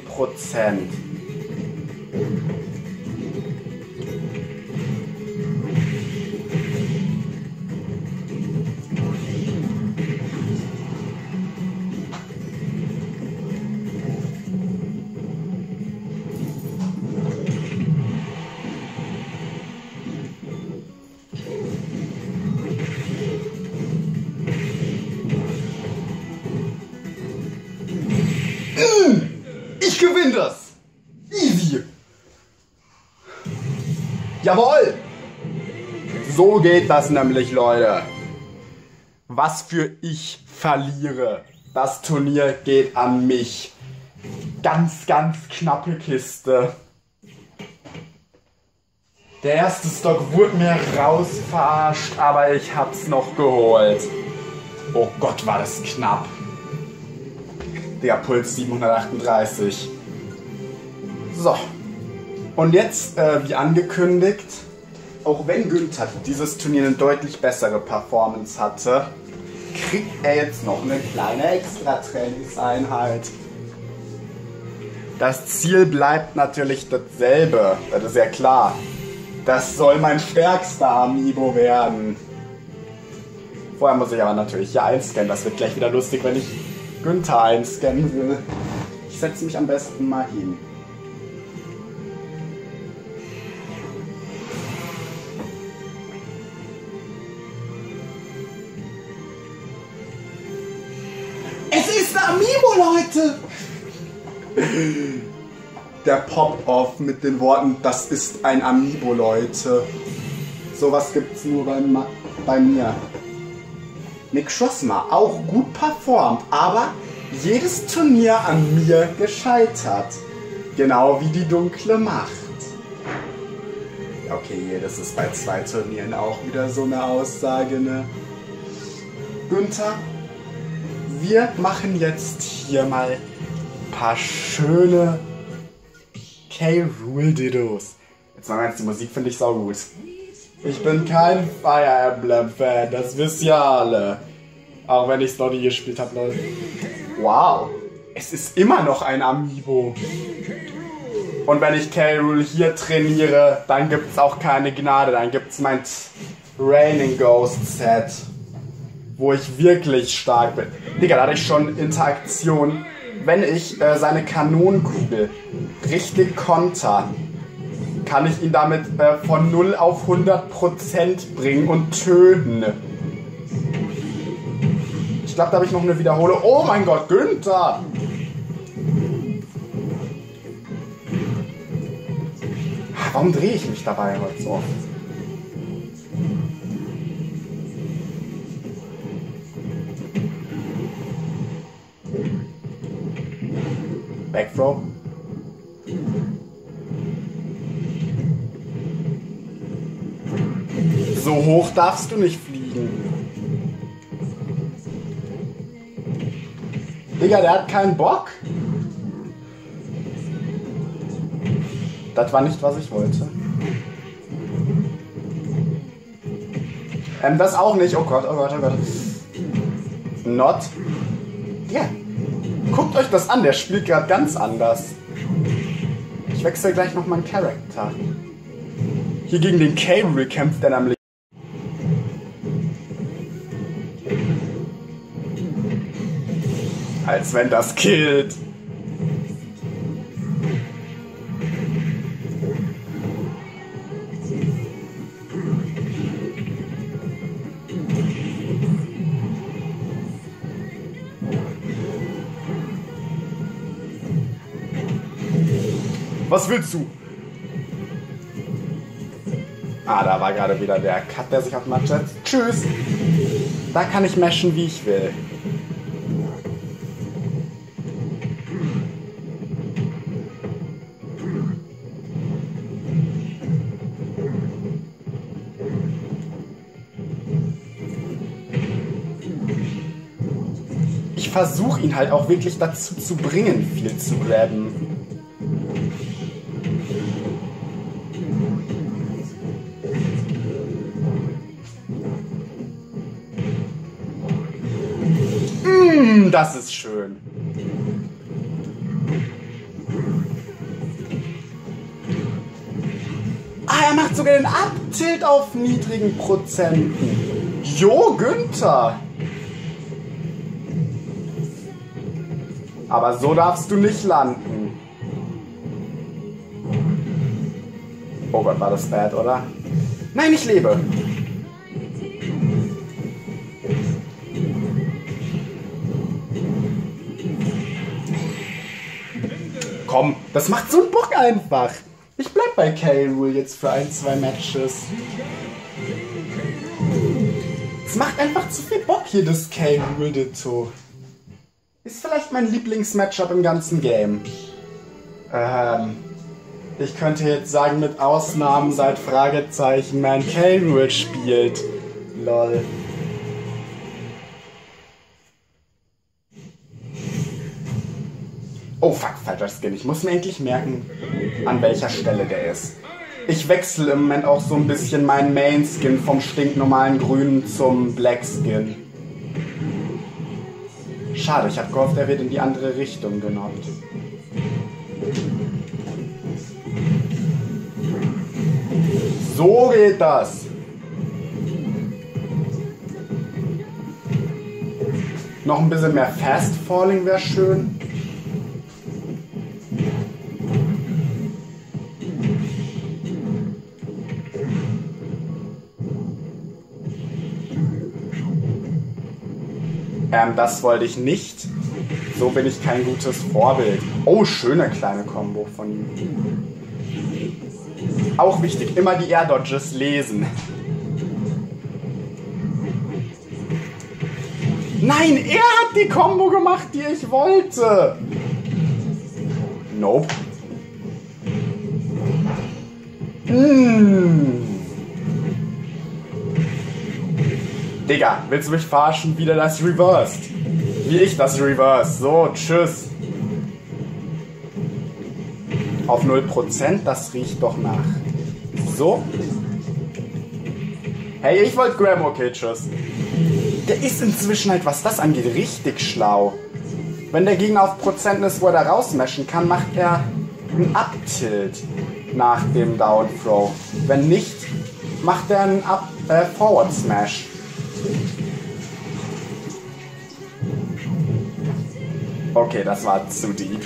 Ich gewinne das! Easy! Jawohl! So geht das nämlich, Leute. Was für ich verliere. Das Turnier geht an mich. Ganz, ganz knappe Kiste. Der erste Stock wurde mir rausverarscht, aber ich hab's noch geholt. Oh Gott, war das knapp. Der Puls 738. So. Und jetzt, wie angekündigt, auch wenn Günther dieses Turnier eine deutlich bessere Performance hatte, kriegt er jetzt noch eine kleine Extra-Trainingseinheit. Das Ziel bleibt natürlich dasselbe, das ist ja klar. Das soll mein stärkster Amiibo werden. Vorher muss ich aber natürlich hier einscannen, das wird gleich wieder lustig, wenn ich Günther einscannen will. Ich setze mich am besten mal hin. Es ist ein Amiibo, Leute! Der Pop-Off mit den Worten, das ist ein Amiibo, Leute. Sowas gibt's nur bei mir. Nick Schossma, auch gut performt, aber jedes Turnier an mir gescheitert. Genau wie die dunkle Macht. Okay, das ist bei 2 Turnieren auch wieder so eine Aussage, ne? Günther, wir machen jetzt hier mal ein paar schöne K. Rool Dittos. Jetzt mal ernst, die Musik finde ich saugut. Ich bin kein Fire Emblem Fan, das wisst ihr alle. Auch wenn ich es noch nie gespielt habe, Leute. Wow, es ist immer noch ein Amiibo. Und wenn ich K. Rool hier trainiere, dann gibt es auch keine Gnade. Dann gibt es mein Raining Ghost Set, wo ich wirklich stark bin. Digga, da hatte ich schon Interaktion. Wenn ich seine Kanonenkugel richtig konter, kann ich ihn damit von 0 auf 100% bringen und töten. Ich glaube, da habe ich noch eine Wiederholung. Oh mein Gott, Günther! Warum drehe ich mich dabei heute so oft? Backthrow. So hoch darfst du nicht fliegen. Digga, der hat keinen Bock. Das war nicht, was ich wollte. Das auch nicht. Oh Gott, oh Gott, oh Gott. Not. Ja. Guckt euch das an, der spielt gerade ganz anders. Ich wechsle gleich noch meinen Charakter. Hier gegen den K. Rool kämpft er nämlich. Als wenn das killt. Was willst du? Ah, da war gerade wieder der Cut, der sich auf Match setzt. Tschüss. Da kann ich mashen, wie ich will. Ich versuche ihn halt auch wirklich dazu zu bringen, viel zu grabben. Das ist schön. Ah, er macht sogar den Abtilt auf niedrigen Prozenten. Jo, Günther. Aber so darfst du nicht landen. Oh Gott, war das bad, oder? Nein, ich lebe. Komm, das macht so einen Bock einfach. Ich bleib bei K. Rool jetzt für 1-2 Matches. Es macht einfach zu viel Bock hier, das K. Rool Ditto. Ist vielleicht mein Lieblingsmatchup im ganzen Game. Ich könnte jetzt sagen, mit Ausnahmen seit Fragezeichen mein K. Rool spielt. Lol. Oh fuck, falscher Skin. Ich muss mir endlich merken, an welcher Stelle der ist. Ich wechsle im Moment auch so ein bisschen meinen Main-Skin vom stinknormalen Grünen zum Black-Skin. Schade, ich habe gehofft, er wird in die andere Richtung genockt. So geht das. Noch ein bisschen mehr Fast Falling wäre schön. Das wollte ich nicht. So bin ich kein gutes Vorbild. Oh, schöne kleine Combo von ihm. Auch wichtig, immer die Air Dodges lesen. Nein, er hat die Combo gemacht, die ich wollte. Nope. Digga, willst du mich verarschen? Wieder das Reversed. Wie ich das Reverse. So, tschüss. Auf 0%, das riecht doch nach. So. Hey, ich wollte Graham, okay, tschüss. Der ist inzwischen halt, was das angeht, richtig schlau. Wenn der Gegner auf Prozent ist, wo er da rausmashen kann, macht er einen Up-Tilt nach dem Down-Throw. Wenn nicht, macht er einen Forward-Smash. Okay, das war zu deep.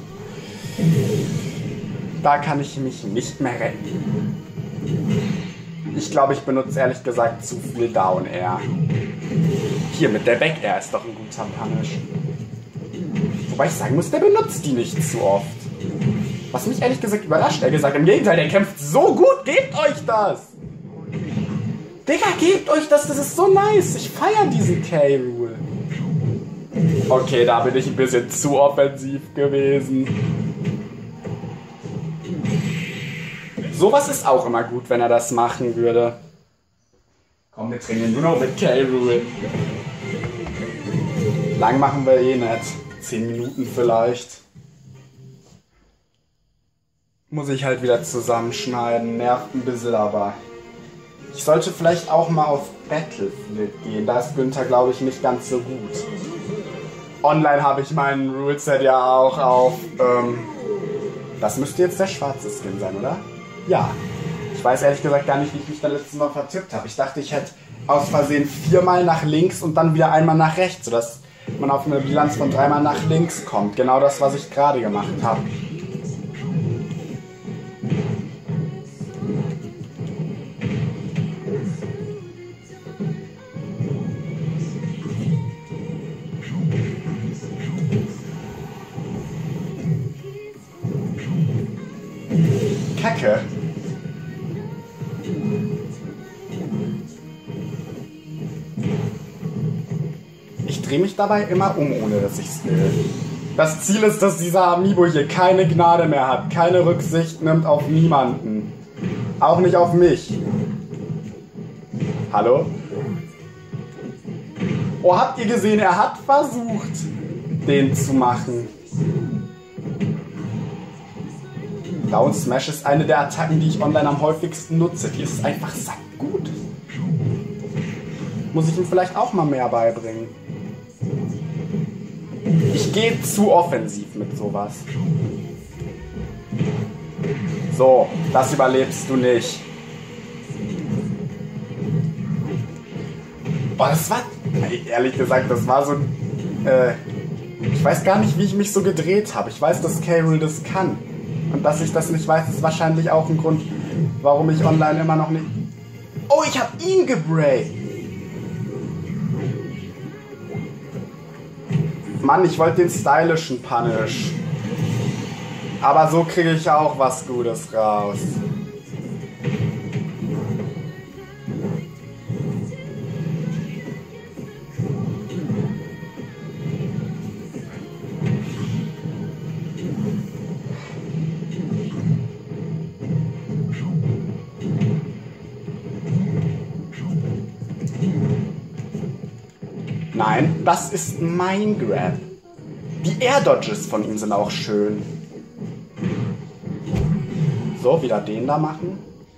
Da kann ich mich nicht mehr retten. Ich glaube, ich benutze ehrlich gesagt zu viel Down Air. Hier mit der Back Air ist doch ein guter Punish. Wobei ich sagen muss, der benutzt die nicht zu oft. Was mich ehrlich gesagt überrascht. Er gesagt, im Gegenteil, der kämpft so gut. Gebt euch das! Digga, gebt euch das, das ist so nice. Ich feiere diesen K-Rule. Okay, da bin ich ein bisschen zu offensiv gewesen. Sowas ist auch immer gut, wenn er das machen würde. Komm, wir trainieren nur noch mit K-Rule. Lang machen wir eh nicht. 10 Minuten vielleicht. Muss ich halt wieder zusammenschneiden. Nervt ein bisschen, aber... Ich sollte vielleicht auch mal auf Battlefield gehen. Da ist Günther, glaube ich, nicht ganz so gut. Online habe ich meinen Ruleset ja auch auf... das müsste jetzt der schwarze Skin sein, oder? Ja. Ich weiß ehrlich gesagt gar nicht, wie ich mich da letztes Mal vertippt habe. Ich dachte, ich hätte aus Versehen 4-mal nach links und dann wieder einmal nach rechts, sodass man auf eine Bilanz von 3-mal nach links kommt. Genau das, was ich gerade gemacht habe. Kacke. Ich drehe mich dabei immer um, ohne dass ich es will. Das Ziel ist, dass dieser Amiibo hier keine Gnade mehr hat, keine Rücksicht nimmt auf niemanden. Auch nicht auf mich. Hallo? Oh, habt ihr gesehen, er hat versucht, den zu machen. Down Smash ist eine der Attacken, die ich online am häufigsten nutze. Die ist einfach sackgut. Muss ich ihm vielleicht auch mal mehr beibringen. Ich gehe zu offensiv mit sowas. So, das überlebst du nicht. Boah, das war... Ehrlich gesagt, das war so... ich weiß gar nicht, wie ich mich so gedreht habe. Ich weiß, dass K-Rule das kann. Und dass ich das nicht weiß, ist wahrscheinlich auch ein Grund, warum ich online immer noch nicht... Oh, ich habe ihn gebreakt! Mann, ich wollte den stylischen Punish. Aber so kriege ich auch was Gutes raus. Nein, das ist mein Grab. Die Air Dodges von ihm sind auch schön. So, wieder den da machen.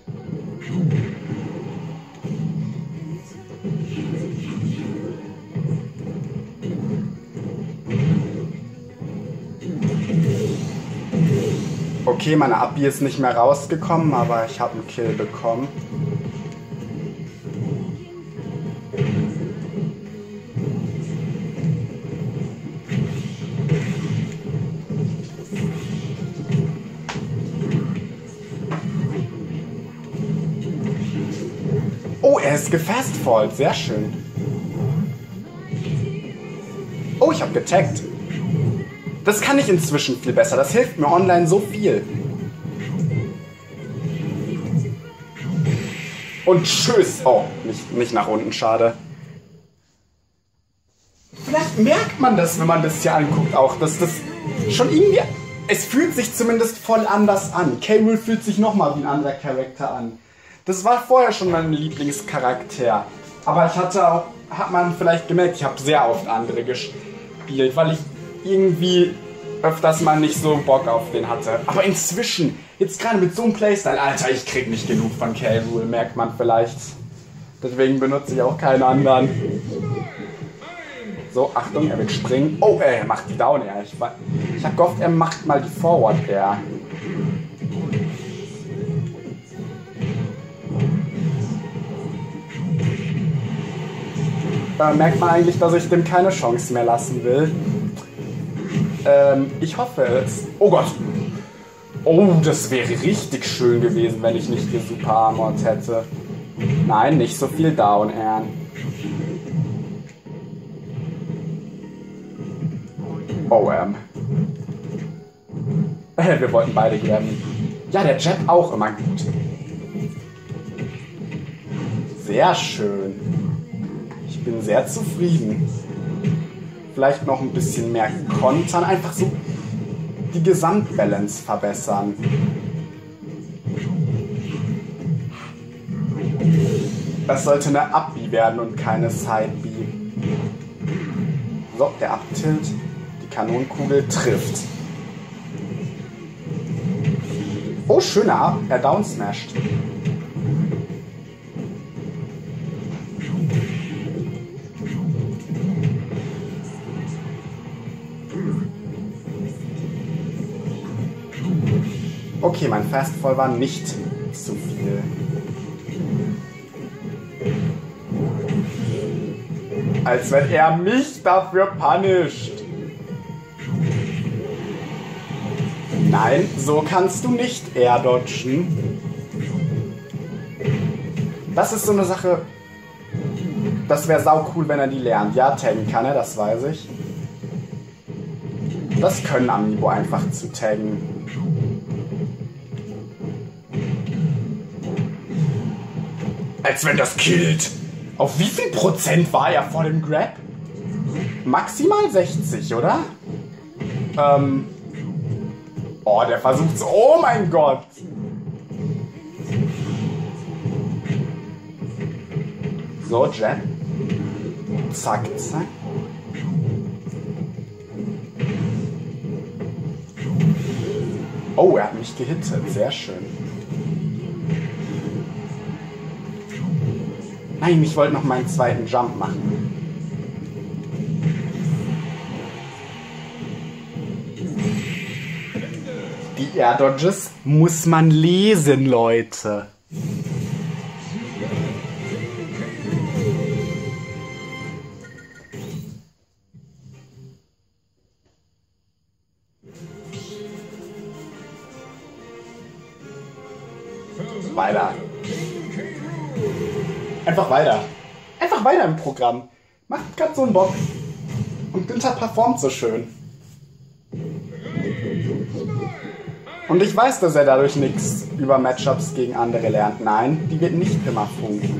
Okay, meine Abi ist nicht mehr rausgekommen, aber ich habe einen Kill bekommen. Oh, er ist gefastfallt. Sehr schön. Oh, ich habe getaggt. Das kann ich inzwischen viel besser. Das hilft mir online so viel. Und tschüss. Oh, nicht nach unten. Schade. Vielleicht merkt man das, wenn man das hier anguckt auch, dass das schon irgendwie... Es fühlt sich zumindest voll anders an. K-Rule fühlt sich nochmal wie ein anderer Charakter an. Das war vorher schon mein Lieblingscharakter. Aber ich hatte auch, hat man vielleicht gemerkt, ich habe sehr oft andere gespielt, weil ich irgendwie öfters mal nicht so Bock auf den hatte. Aber inzwischen, jetzt gerade mit so einem Playstyle, Alter, ich krieg nicht genug von K. Rool, merkt man vielleicht. Deswegen benutze ich auch keinen anderen. So, Achtung, er wird springen. Oh, er macht die Down Air. Ich hab gehofft, er macht mal die Forward Air. Merkt man eigentlich, dass ich dem keine Chance mehr lassen will. Ich hoffe es. Oh Gott. Oh, das wäre richtig schön gewesen, wenn ich nicht Super Armored hätte. Nein, nicht so viel Down Air. Oh, wir wollten beide grabben. Ja, der Jet auch immer gut. Sehr schön. Ich bin sehr zufrieden. Vielleicht noch ein bisschen mehr kontern. Einfach so die Gesamtbalance verbessern. Das sollte eine Up-B werden und keine Side-B. So, der Up-Tilt. Die Kanonenkugel trifft. Oh, schöner Up. Er downsmashed. Okay, mein Fastfall war nicht zu viel. Als wenn er mich dafür punisht. Nein, so kannst du nicht air dodgen. Das ist so eine Sache. Das wäre sau cool, wenn er die lernt. Ja, taggen kann er, das weiß ich. Das können Amiibo einfach zu taggen. Als wenn das killt. Auf wie viel Prozent war er vor dem Grab? Maximal 60, oder? Oh, der versucht's. Oh mein Gott. So, Jet. Zack, zack. Oh, er hat mich gehittet. Sehr schön. Nein, ich wollte noch meinen zweiten Jump machen. Die Air Dodges muss man lesen, Leute. Weiter. Einfach weiter. Einfach weiter im Programm. Macht grad so einen Bock. Und Günther performt so schön. Und ich weiß, dass er dadurch nichts über Matchups gegen andere lernt. Nein, die wird nicht immer funken.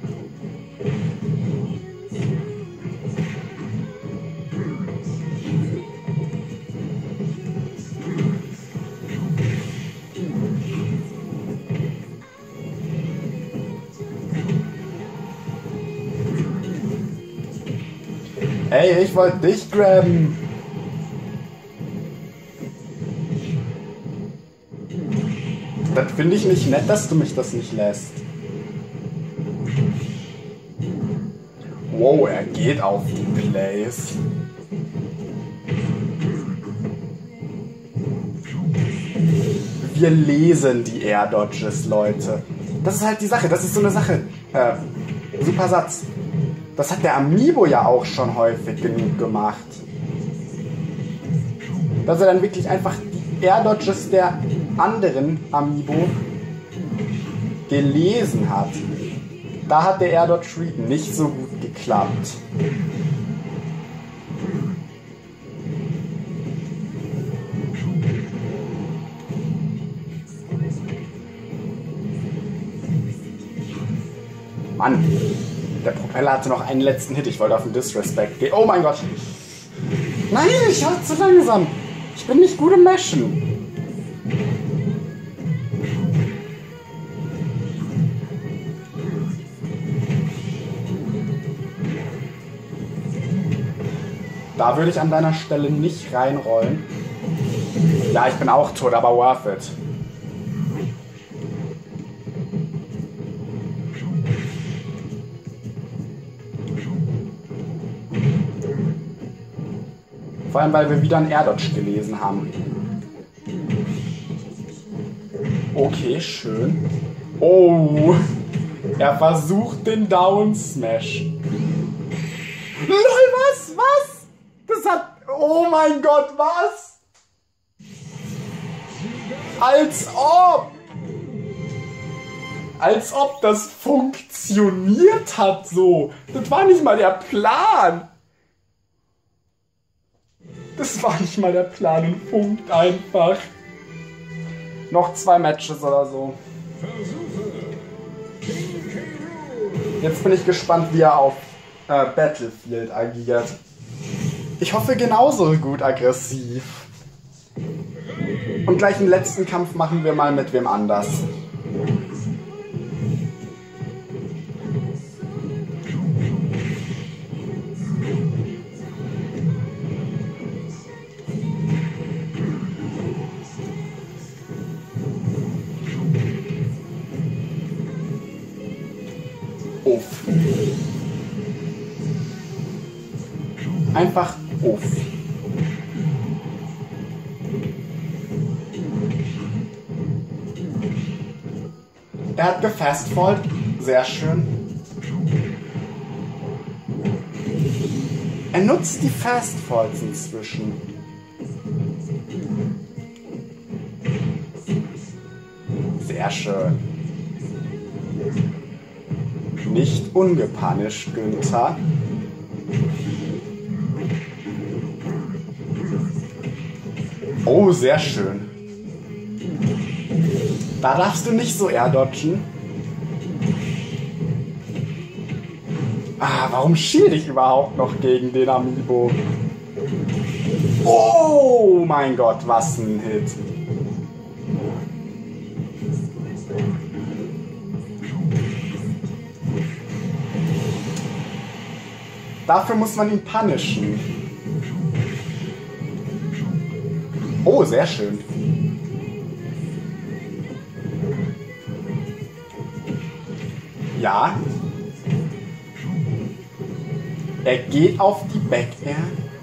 Ey, ich wollte dich grabben. Das finde ich nicht nett, dass du mich das nicht lässt. Wow, er geht auf die Plays. Wir lesen die Air Dodges, Leute. Das ist halt die Sache, das ist so eine Sache. Super Satz. Das hat der Amiibo ja auch schon häufig genug gemacht. Dass er dann wirklich einfach die Air Dodges der anderen Amiibo gelesen hat. Da hat der Air Dodge Read nicht so gut geklappt. Mann, der Propeller hatte noch einen letzten Hit. Ich wollte auf den Disrespect gehen. Oh mein Gott. Nein, ich war zu langsam. Ich bin nicht gut im Meshen. Da würde ich an deiner Stelle nicht reinrollen. Ja, ich bin auch tot, aber worth it. Vor allem, weil wir wieder einen Air-Dodge gelesen haben. Okay, schön. Oh, er versucht den Down-Smash. LOL, was? Das hat... Oh mein Gott, was? Als ob! Als ob das funktioniert hat so. Das war nicht mal der Plan. Das war nicht mal der Plan und funkt einfach. Noch 2 Matches oder so. Jetzt bin ich gespannt, wie er auf Battlefield agiert. Ich hoffe genauso gut aggressiv. Und gleich den letzten Kampf machen wir mal mit wem anders. Uff. Einfach uff. Er hat gefastfallt. Sehr schön. Er nutzt die Fastfalls inzwischen. Sehr schön. Nicht ungepunished, Günther. Oh, sehr schön. Da darfst du nicht so air-dodgen. Ah, warum schiel ich überhaupt noch gegen den Amiibo? Oh mein Gott, was ein Hit. Dafür muss man ihn punishen. Oh, sehr schön. Ja. Er geht auf die Back Air.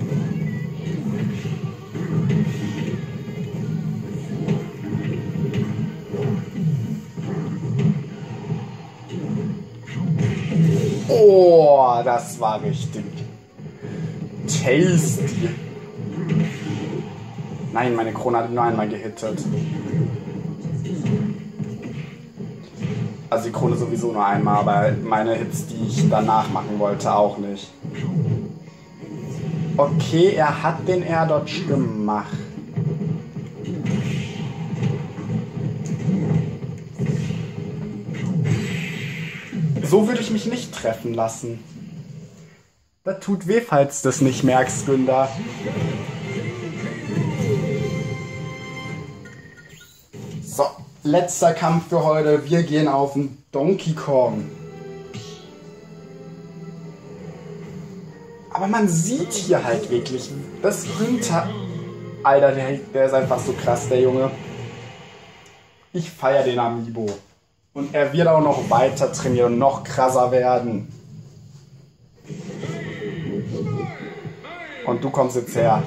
Oh, das war richtig tasty. Nein, meine Krone hat nur einmal gehittet. Also die Krone sowieso nur einmal, aber meine Hits, die ich danach machen wollte, auch nicht. Okay, er hat den Air Dodge gemacht. So würde ich mich nicht treffen lassen. Das tut weh, falls du das nicht merkst, Günther. So, letzter Kampf für heute. Wir gehen auf den Donkey Kong. Aber man sieht hier halt wirklich, dass Günther... Alter, der ist einfach so krass, der Junge. Ich feiere den Amiibo. Und er wird auch noch weiter trainieren und noch krasser werden. Und du kommst jetzt her.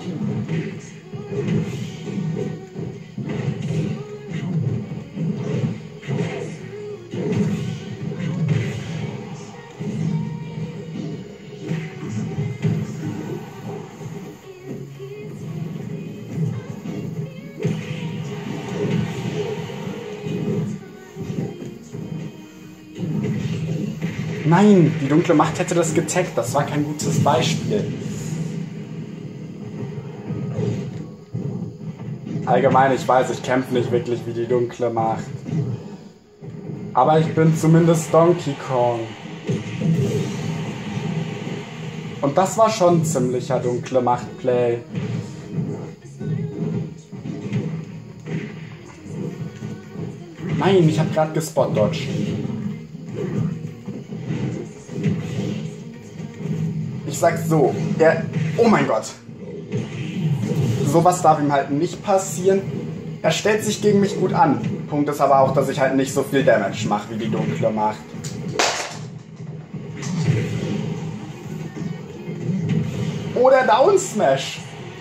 Nein, die dunkle Macht hätte das getaggt. Das war kein gutes Beispiel. Allgemein, ich weiß, ich kämpfe nicht wirklich wie die dunkle Macht. Aber ich bin zumindest Donkey Kong. Und das war schon ein ziemlicher dunkle Macht-Play. Nein, ich habe gerade gespot-dodged. Ich sag so, oh mein Gott. Sowas darf ihm halt nicht passieren. Er stellt sich gegen mich gut an. Punkt ist aber auch, dass ich halt nicht so viel Damage mache, wie die dunkle Macht. Oder Down Smash.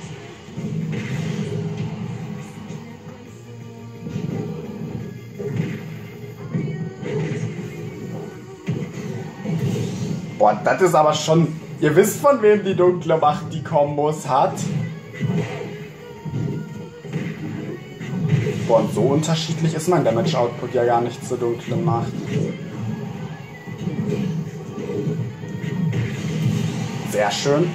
Boah, das ist aber schon... Ihr wisst, von wem die dunkle Macht die Kombos hat. Boah, und so unterschiedlich ist mein Damage-Output ja gar nicht zur dunklen Macht. Sehr schön.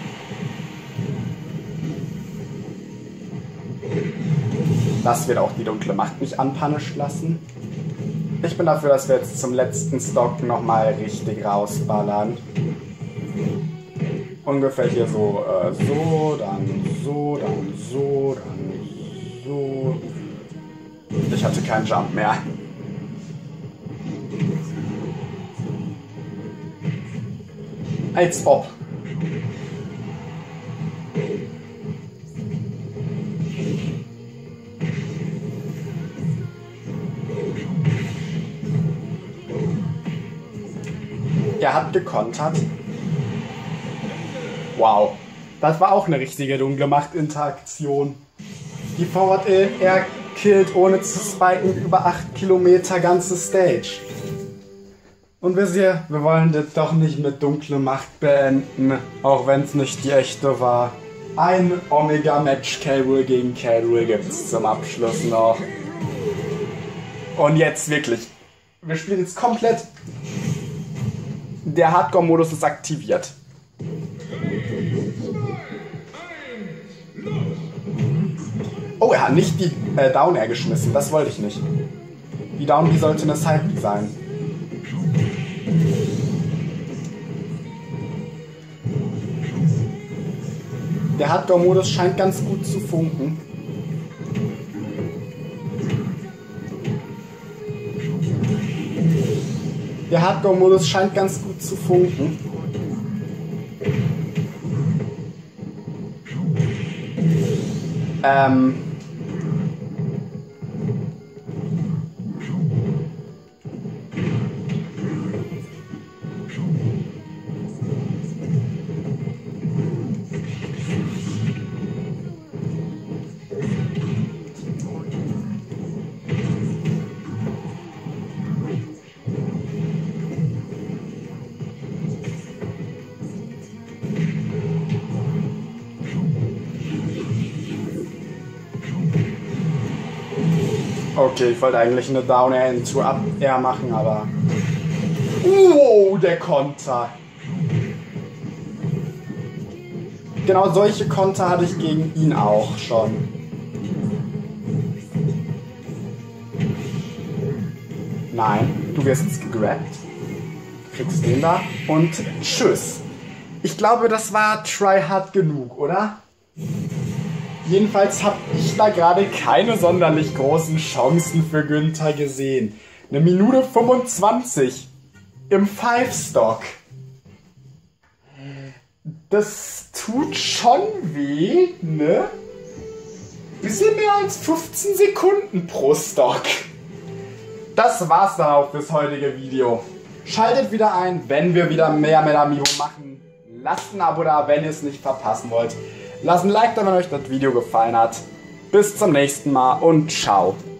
Das wird auch die dunkle Macht nicht unpunished lassen. Ich bin dafür, dass wir jetzt zum letzten Stock nochmal richtig rausballern. Ungefähr hier so, so, dann so, dann so, dann so. Ich hatte keinen Jump mehr. Als ob. Er hat gekontert. Wow. Das war auch eine richtige dunkle Macht-Interaktion. Die Forward Air killt ohne zu spiken über 8 Kilometer ganze Stage. Und wisst ihr, wir wollen das doch nicht mit dunkle Macht beenden, auch wenn es nicht die echte war. Ein Omega-Match K-Rool gegen K-Rool gibt es zum Abschluss noch. Und jetzt wirklich. Wir spielen jetzt komplett. Der Hardcore-Modus ist aktiviert. Oh, er hat nicht die Down Air geschmissen. Das wollte ich nicht. Die Down B sollte eine Side B sein. Der Hardcore-Modus scheint ganz gut zu funken. Der Hardcore-Modus scheint ganz gut zu funken. Okay, ich wollte eigentlich eine Down Air into Up Air machen, aber... der Konter! Genau solche Konter hatte ich gegen ihn auch schon. Nein, du wirst jetzt gegrabt. Kriegst den da und tschüss. Ich glaube, das war tryhard genug, oder? Jedenfalls habe ich da gerade keine sonderlich großen Chancen für Günther gesehen. Eine Minute 25 im 5-Stock. Das tut schon weh, ne? Bisschen mehr als 15 Sekunden pro Stock. Das war's dann auch fürs heutige Video. Schaltet wieder ein, wenn wir wieder mehr mit Amiibo machen. Lasst ein Abo da, wenn ihr es nicht verpassen wollt. Lasst ein Like da, wenn euch das Video gefallen hat. Bis zum nächsten Mal und ciao.